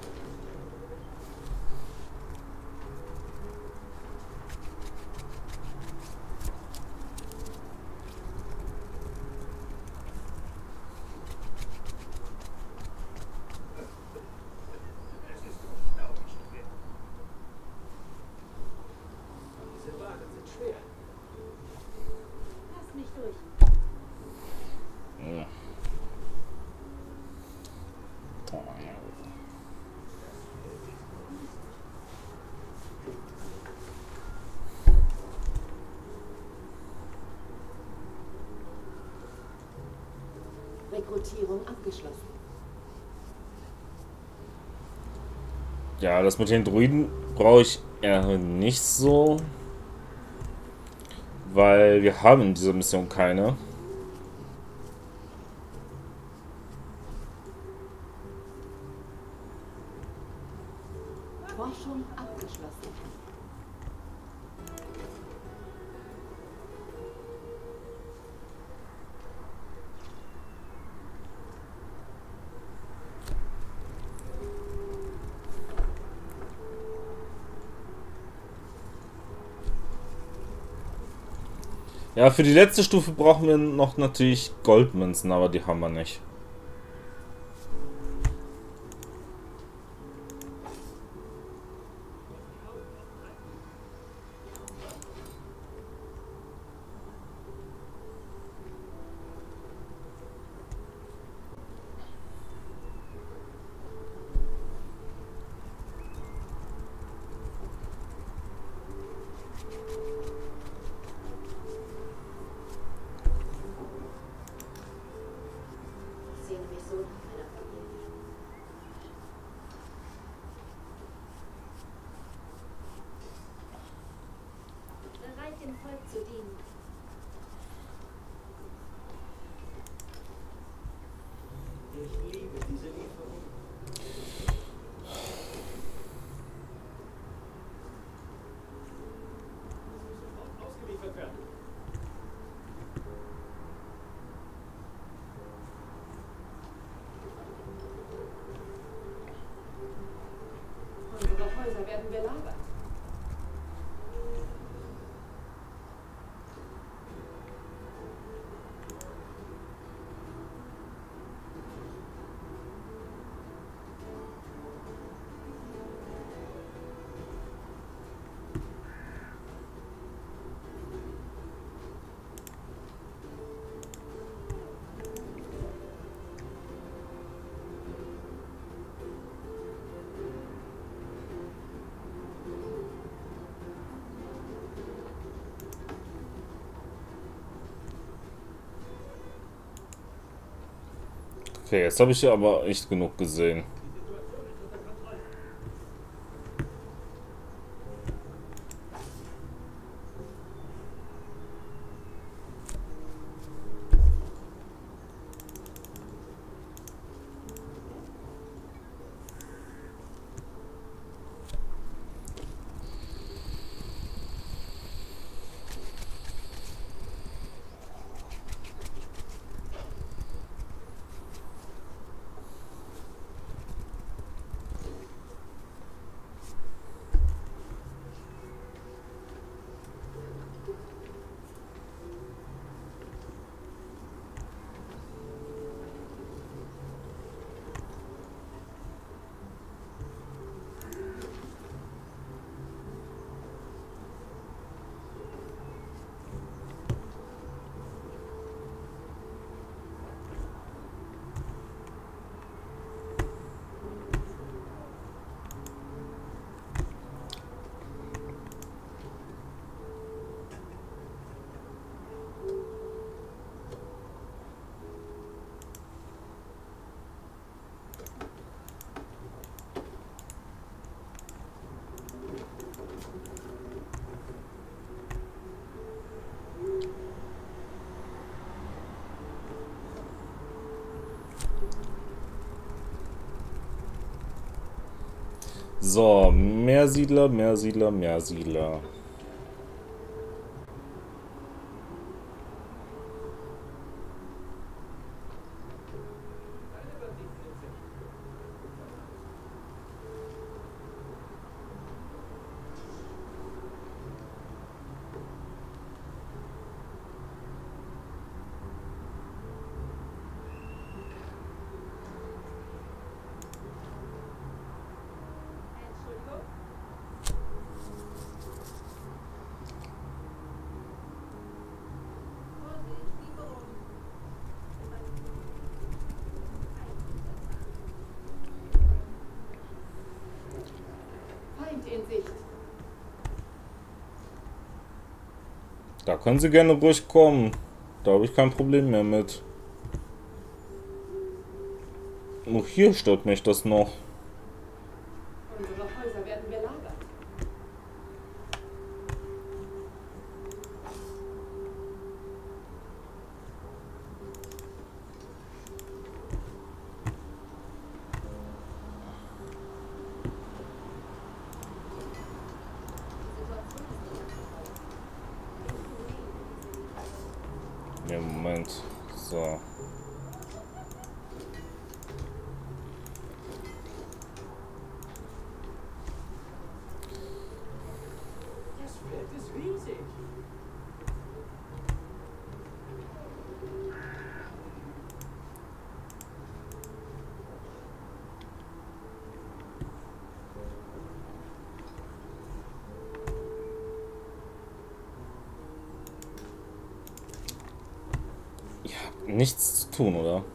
Lass mich durch. Rekrutierung abgeschlossen. Ja, das mit den Druiden brauche ich eher nicht so, weil wir haben in dieser Mission keine. Forschung abgeschlossen. Ja, für die letzte Stufe brauchen wir noch natürlich Goldmünzen, aber die haben wir nicht. Ich sehne mich so nach meiner Familie. Bereit, dem Volk zu dienen. Ich liebe diese Lieferung. Sofort ausgeliefert werden. Unsere Häuser werden belagert. Okay, jetzt habe ich aber echt genug gesehen. So, mehr Siedler, mehr Siedler, mehr Siedler. Feind in Sicht. Da können Sie gerne ruhig kommen. Da habe ich kein Problem mehr mit. Nur hier stört mich das noch. Unsere Häuser werden belagert. Ja, Moment. So. Das Feld ist riesig. Nichts zu tun, oder?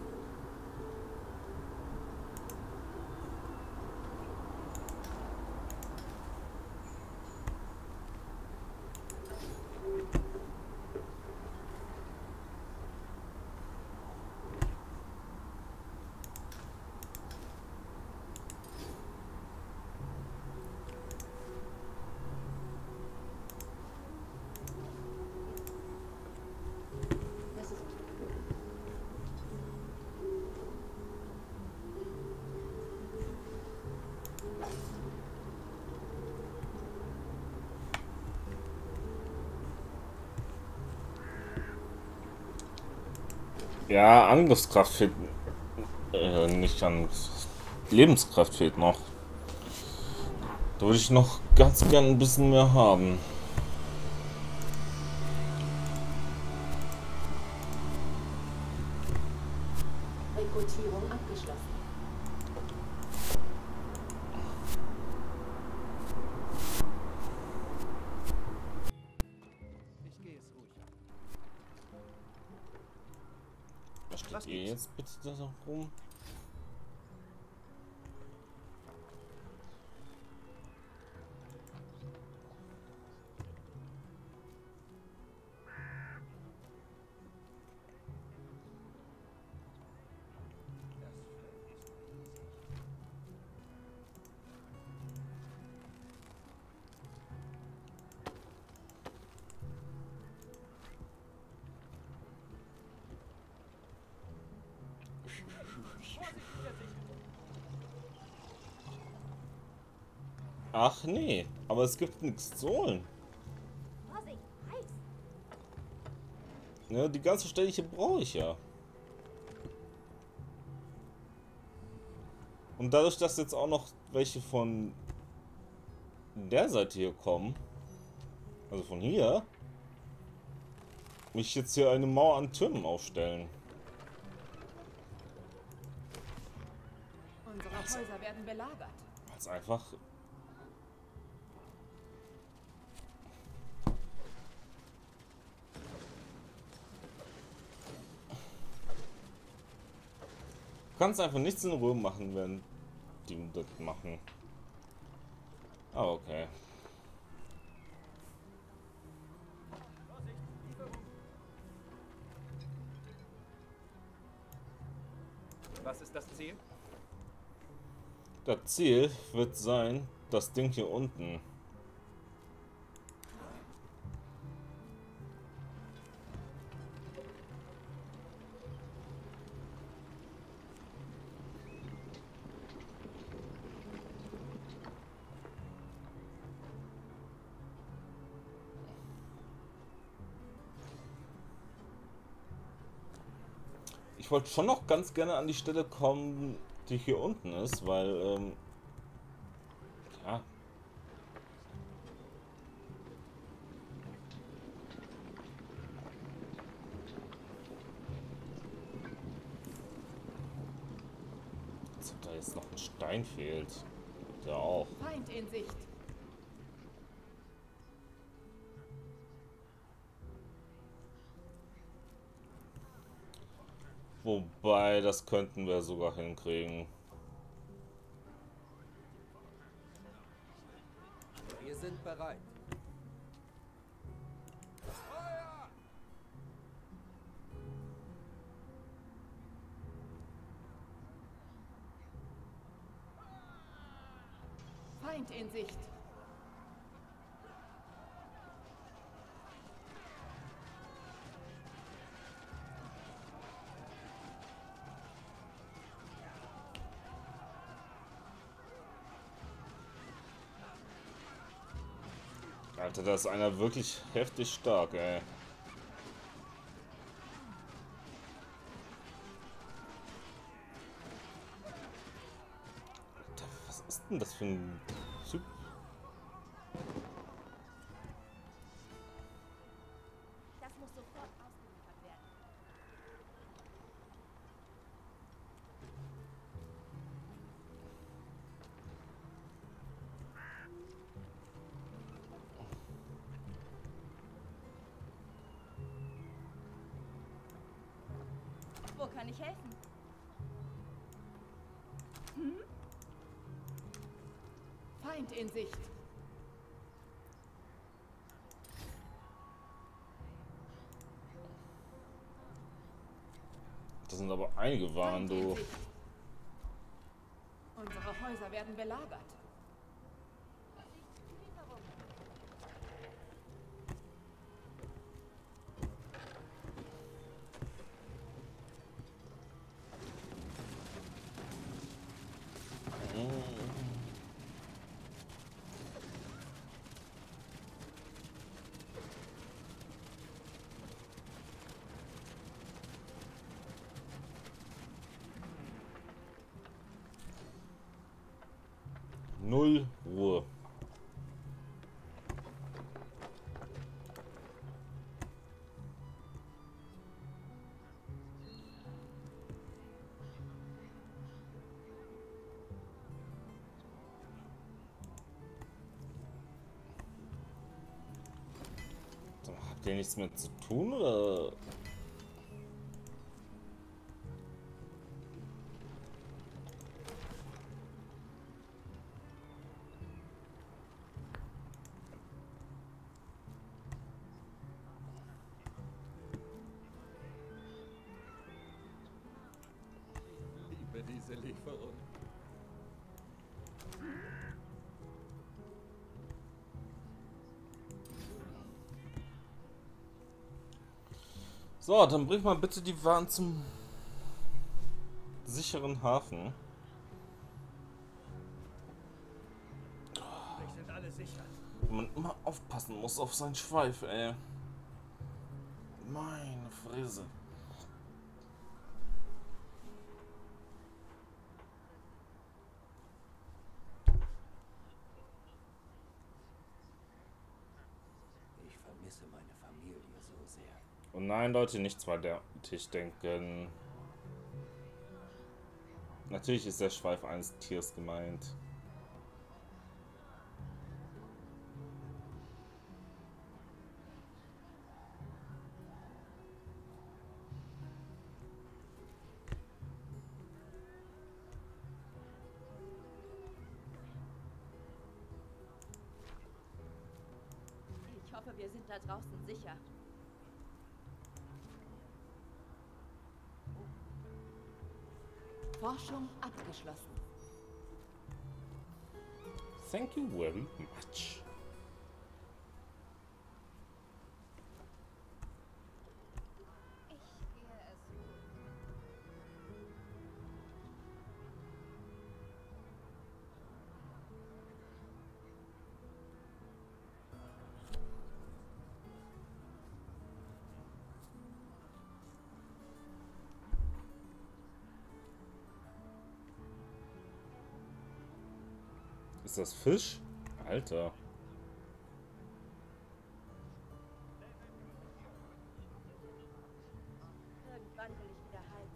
Ja, Angriffskraft fehlt. Äh, nicht Angriffskraft. Lebenskraft fehlt noch. Da würde ich noch ganz gern ein bisschen mehr haben. Rekrutierung abgeschlossen. Ich gehe es ruhig an. Was steht ihr jetzt bitte da so rum? Ach nee, aber es gibt nichts zu holen. Vorsicht, heiß! Ja, die ganze Stelle hier brauche ich ja. Und dadurch, dass jetzt auch noch welche von der Seite hier kommen, also von hier, mich jetzt hier eine Mauer an Türmen aufstellen. Unsere Häuser werden belagert. Als einfach. Du kannst einfach nichts in Ruhe machen, wenn die das machen. Ah, okay. Was ist das Ziel? Das Ziel wird sein, das Ding hier unten. Ich wollte schon noch ganz gerne an die Stelle kommen, die hier unten ist, weil, ähm, ja. Als ob da jetzt noch ein Stein fehlt. Der auch. Feind in Sicht. Wobei, das könnten wir sogar hinkriegen. Wir sind bereit. Feuer! Feind in Sicht. Alter, da ist einer wirklich heftig stark, ey. Alter, was ist denn das für ein Typ? Das muss sofort ausgeliefert werden. Wo kann ich helfen? Feind in Sicht. Das sind aber einige Waren, Feind in du. Sicht. Unsere Häuser werden belagert. Null Ruhe. Habt ihr nichts mehr zu tun, oder? Liebe diese Lieferung. So, dann bring mal bitte die Waren zum sicheren Hafen. Gleich sind alle sicher. Wo man immer aufpassen muss auf seinen Schweif, ey. Meine Fresse. Ich vermisse meine Familie so sehr. Und nein, Leute, nicht zweideutig denken. Natürlich ist der Schweif eines Tiers gemeint. Ich hoffe, wir sind da draußen sicher. Forschung abgeschlossen. Thank you very much. Ich gehe es. Ist das Fisch? Alter. Irgendwann will ich wieder heim.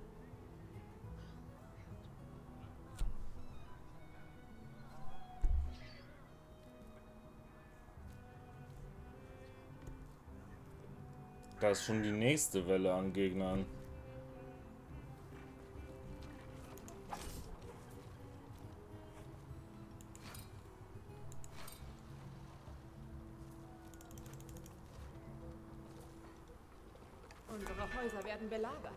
Da ist schon die nächste Welle an Gegnern. Unsere Häuser werden belagert.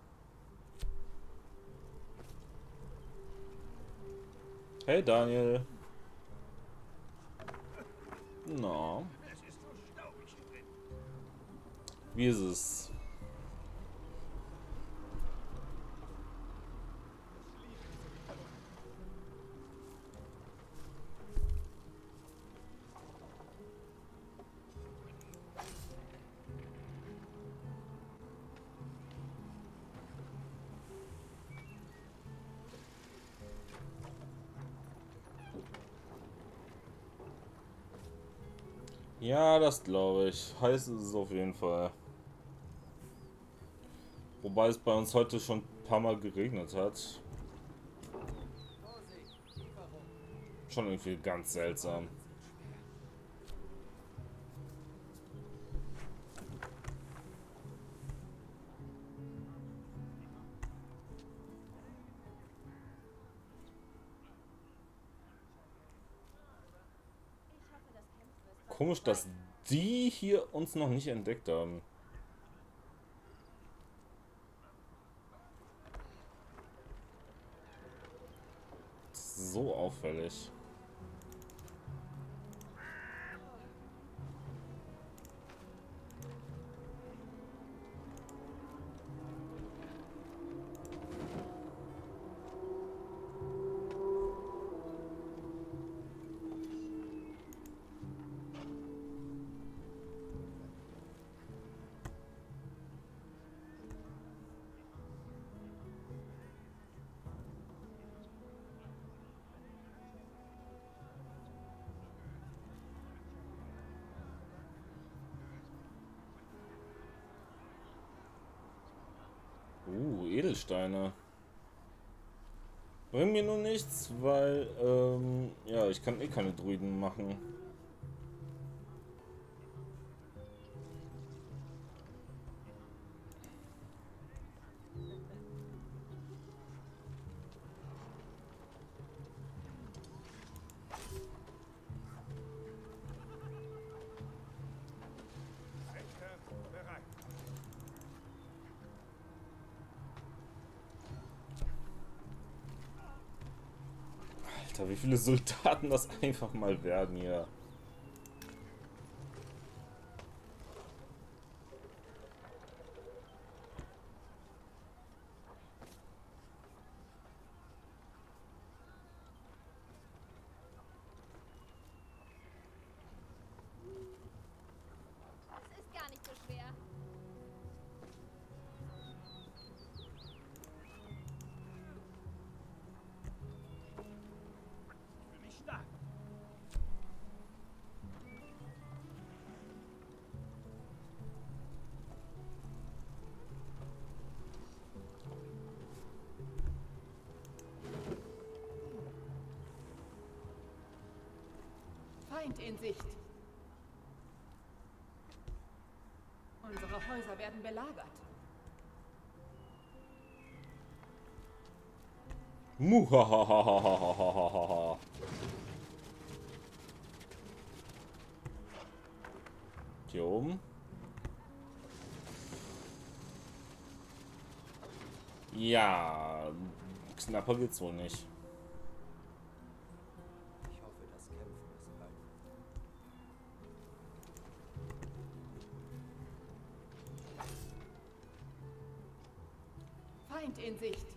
Hey Daniel. Na. Wie ist es? Ja, das glaube ich. Heiß ist es auf jeden Fall. Wobei es bei uns heute schon ein paar Mal geregnet hat. Schon irgendwie ganz seltsam. Komisch, dass die hier uns noch nicht entdeckt haben. So auffällig. Uh, Edelsteine. Bringen mir nur nichts, weil, ähm, ja, ich kann eh keine Druiden machen. Alter, wie viele Soldaten das einfach mal werden hier. Das ist gar nicht so schwer. Feind in Sicht. Unsere Häuser werden belagert. Muhahahahahahaha. Hier oben. Ja, knapper geht's wohl nicht. Ich hoffe, das Kämpfen ist bald. Feind in Sicht.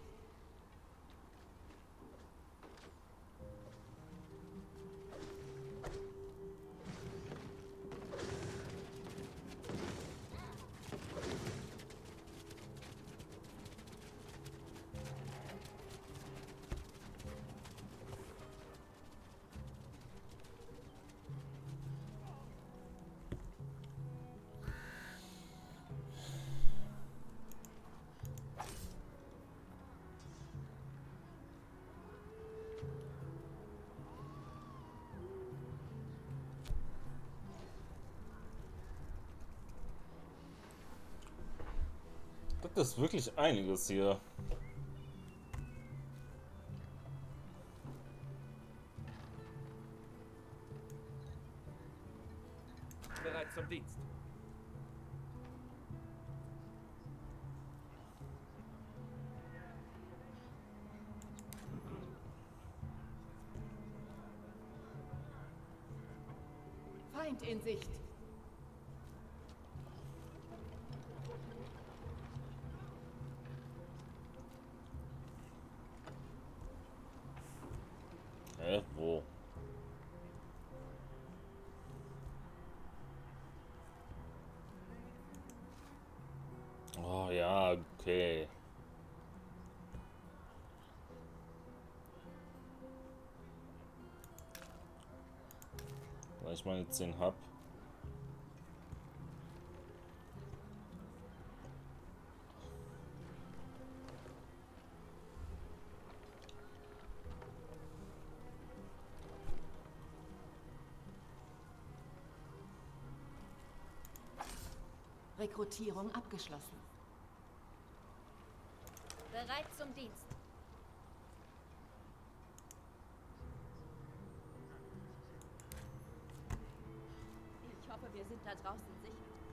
Das ist wirklich einiges hier. Bereit zum Dienst. Feind in Sicht. Hä? Wo? Oh ja, okay. Weil ich meine zehn hab. Rekrutierung abgeschlossen. Bereit zum Dienst. Ich hoffe, wir sind da draußen sicher.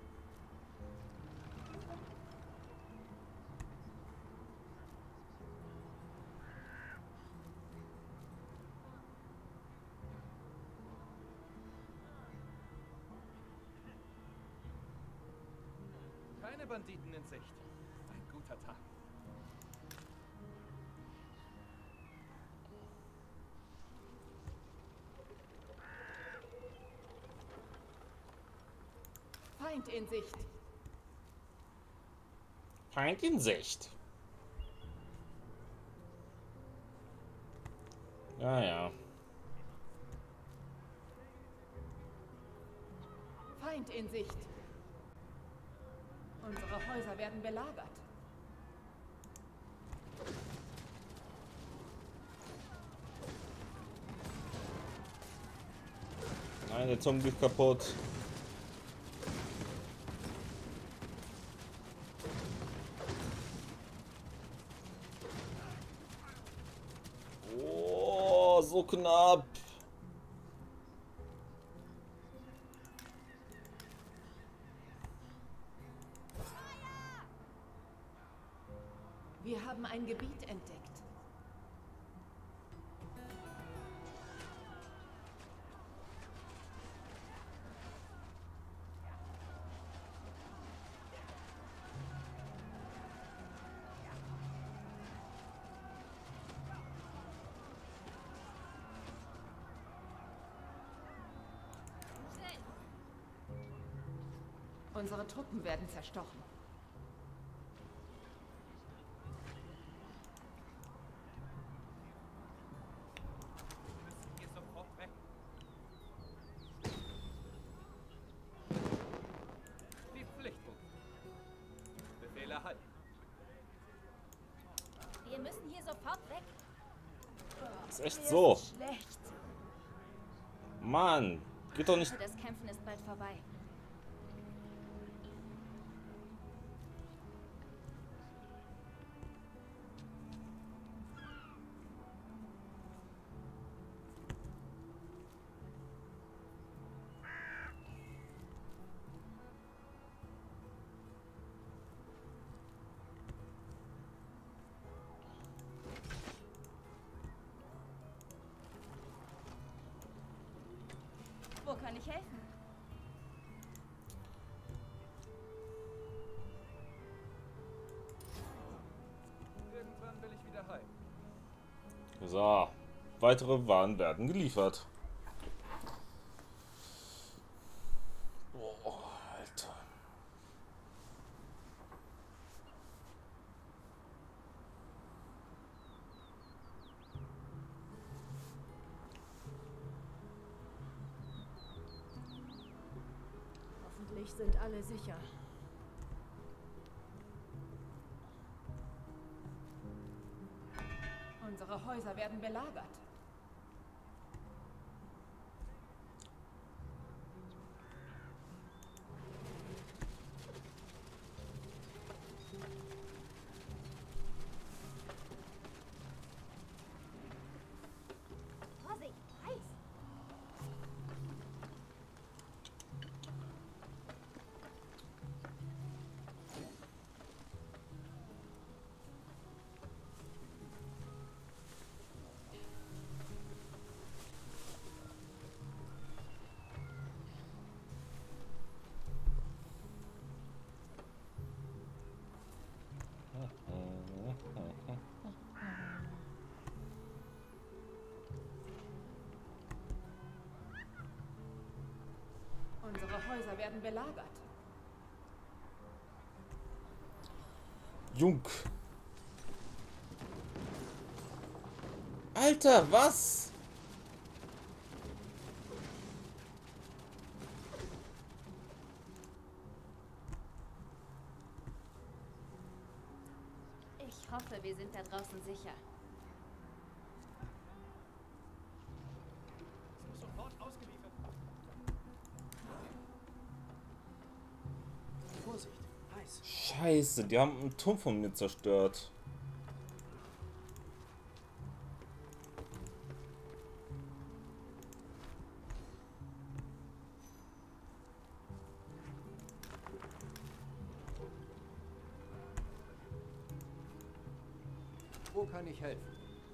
Keine Banditen in Sicht. Ein guter Tag. Feind in Sicht. Feind in Sicht. Ja, ja. Feind in Sicht. Unsere Häuser werden belagert. Nein, der Turm geht kaputt. Oh, so knapp. Wir haben ein Gebiet entdeckt. Unsere Truppen werden zerstochen. Hier sofort weg. Die Pflichtpunkt. Befehl erhalten. Wir müssen hier sofort weg. Ist echt so. Schlecht. Mann, geht doch nicht. Das Kämpfen ist bald vorbei. Wo kann ich helfen? Irgendwann will ich wieder heim. So, weitere Waren werden geliefert. Boah, Alter. Hoffentlich sind alle sicher. Unsere Häuser werden belagert. Häuser werden belagert. Jung. Alter, was? Ich hoffe, wir sind da draußen sicher. Es muss sofort ausgeliefert werden. Vorsicht, heiß. Scheiße, die haben einen Turm von mir zerstört. Wo kann ich helfen?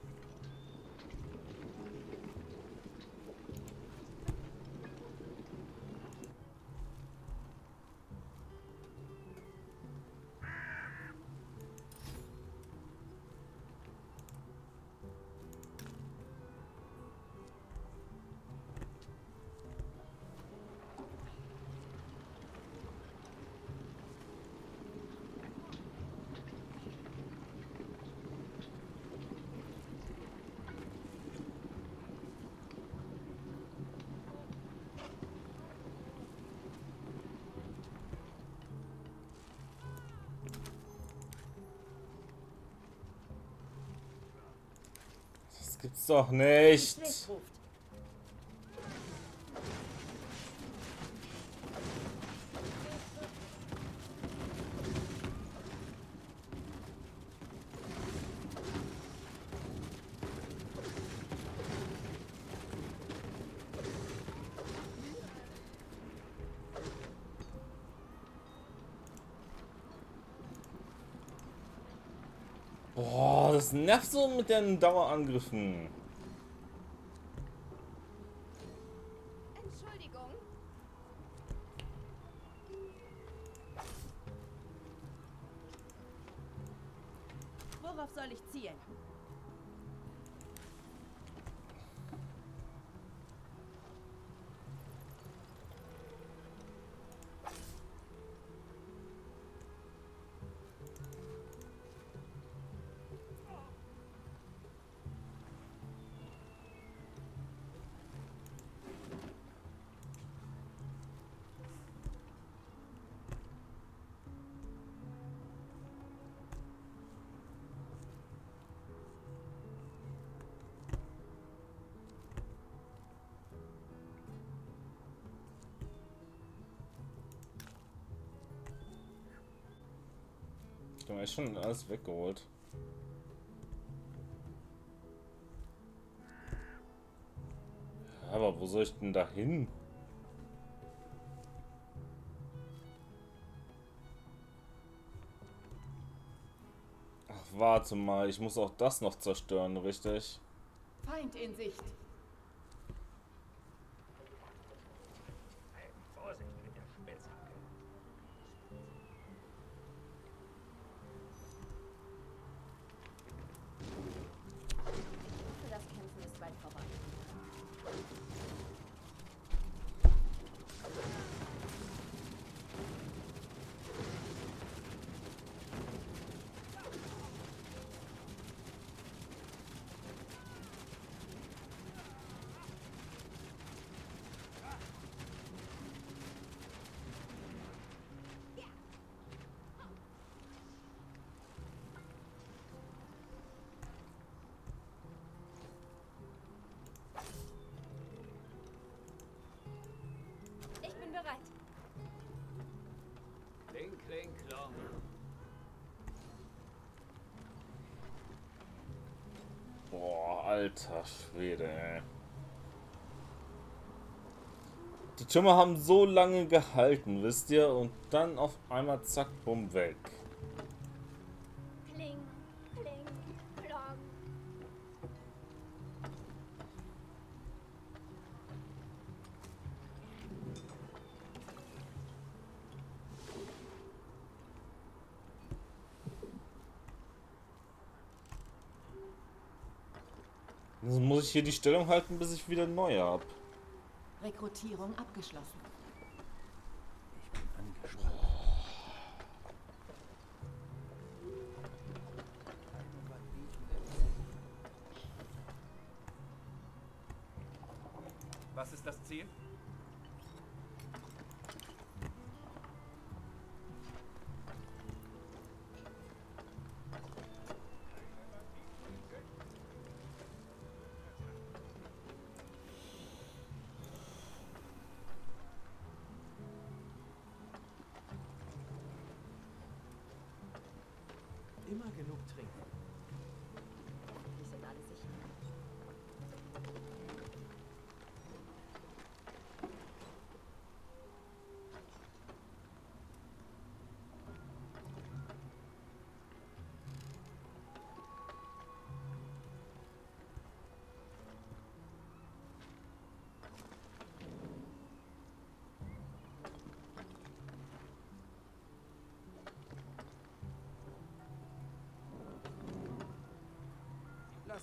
Das gibt's doch nicht. Pflicht ruft. Boah, das nervt so mit den Dauerangriffen. Entschuldigung. Worauf soll ich zielen? Ich habe eigentlich schon alles weggeholt. Ja, aber wo soll ich denn da hin? Ach, warte mal, ich muss auch das noch zerstören, richtig? Feind in Sicht. Vorsicht mit der Spitzhacke. Für das Kämpfen ist weit vorbei. Ich bin bereit. Kling, kling, klong. Boah, alter Schwede, ey. Die Türme haben so lange gehalten, wisst ihr? Und dann auf einmal zack, bumm, weg. Kling, kling, klong. Dann muss ich hier die Stellung halten, bis ich wieder neu habe. Rekrutierung abgeschlossen.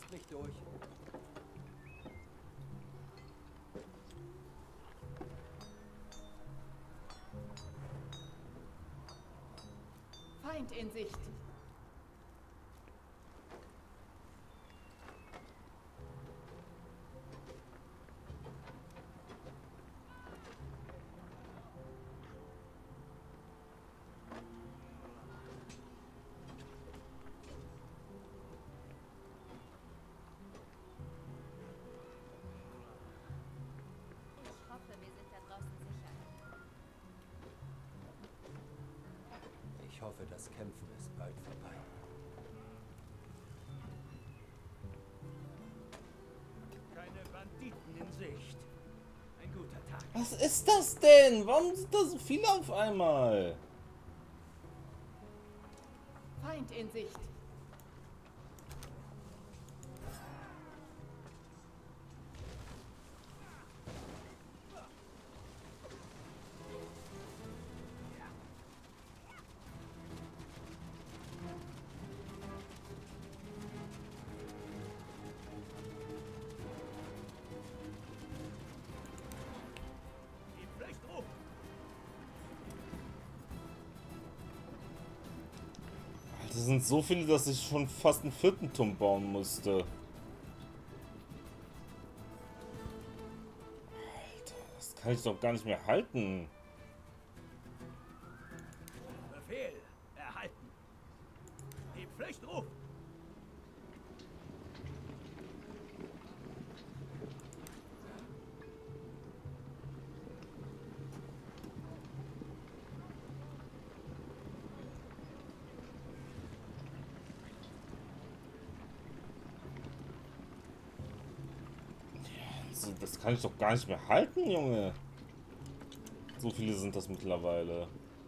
Sprich durch. Feind in Sicht. Ich hoffe, wir sind da draußen sicher. Ich hoffe, das Kämpfen ist bald vorbei. Keine Banditen in Sicht. Ein guter Tag. Was ist das denn? Warum sind da so viele auf einmal? Feind in Sicht. Die Pflicht ruft. Alter, das sind so viele, dass ich schon fast einen vierten Turm bauen musste. Alter, das kann ich doch gar nicht mehr halten. Befehl erhalten. Die Pflicht ruft. Also, das kann ich doch gar nicht mehr halten, Junge. So viele sind das mittlerweile.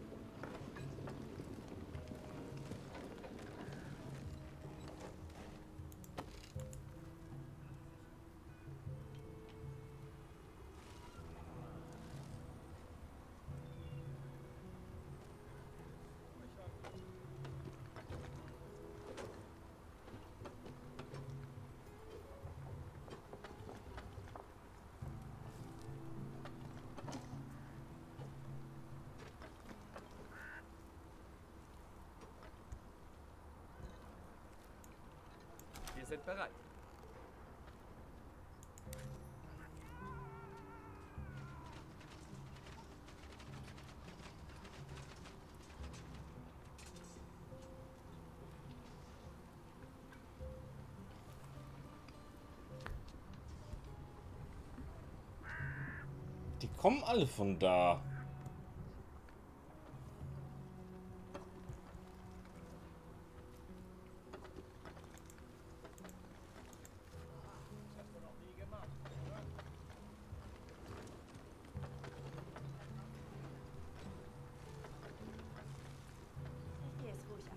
Wir sind bereit. Die kommen alle von da. Hier ist ruhiger.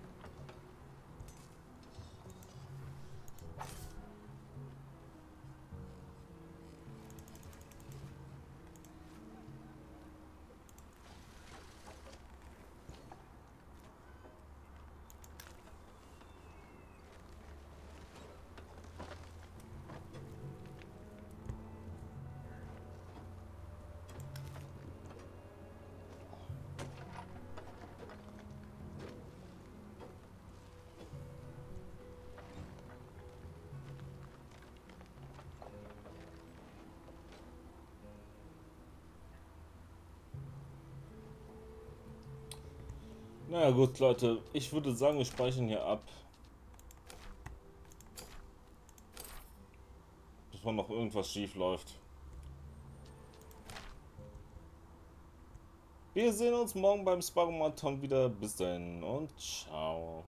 Naja gut, Leute, ich würde sagen, wir speichern hier ab. Bevor noch irgendwas schief läuft. Wir sehen uns morgen beim Sparrow-Marathon wieder. Bis dahin und ciao.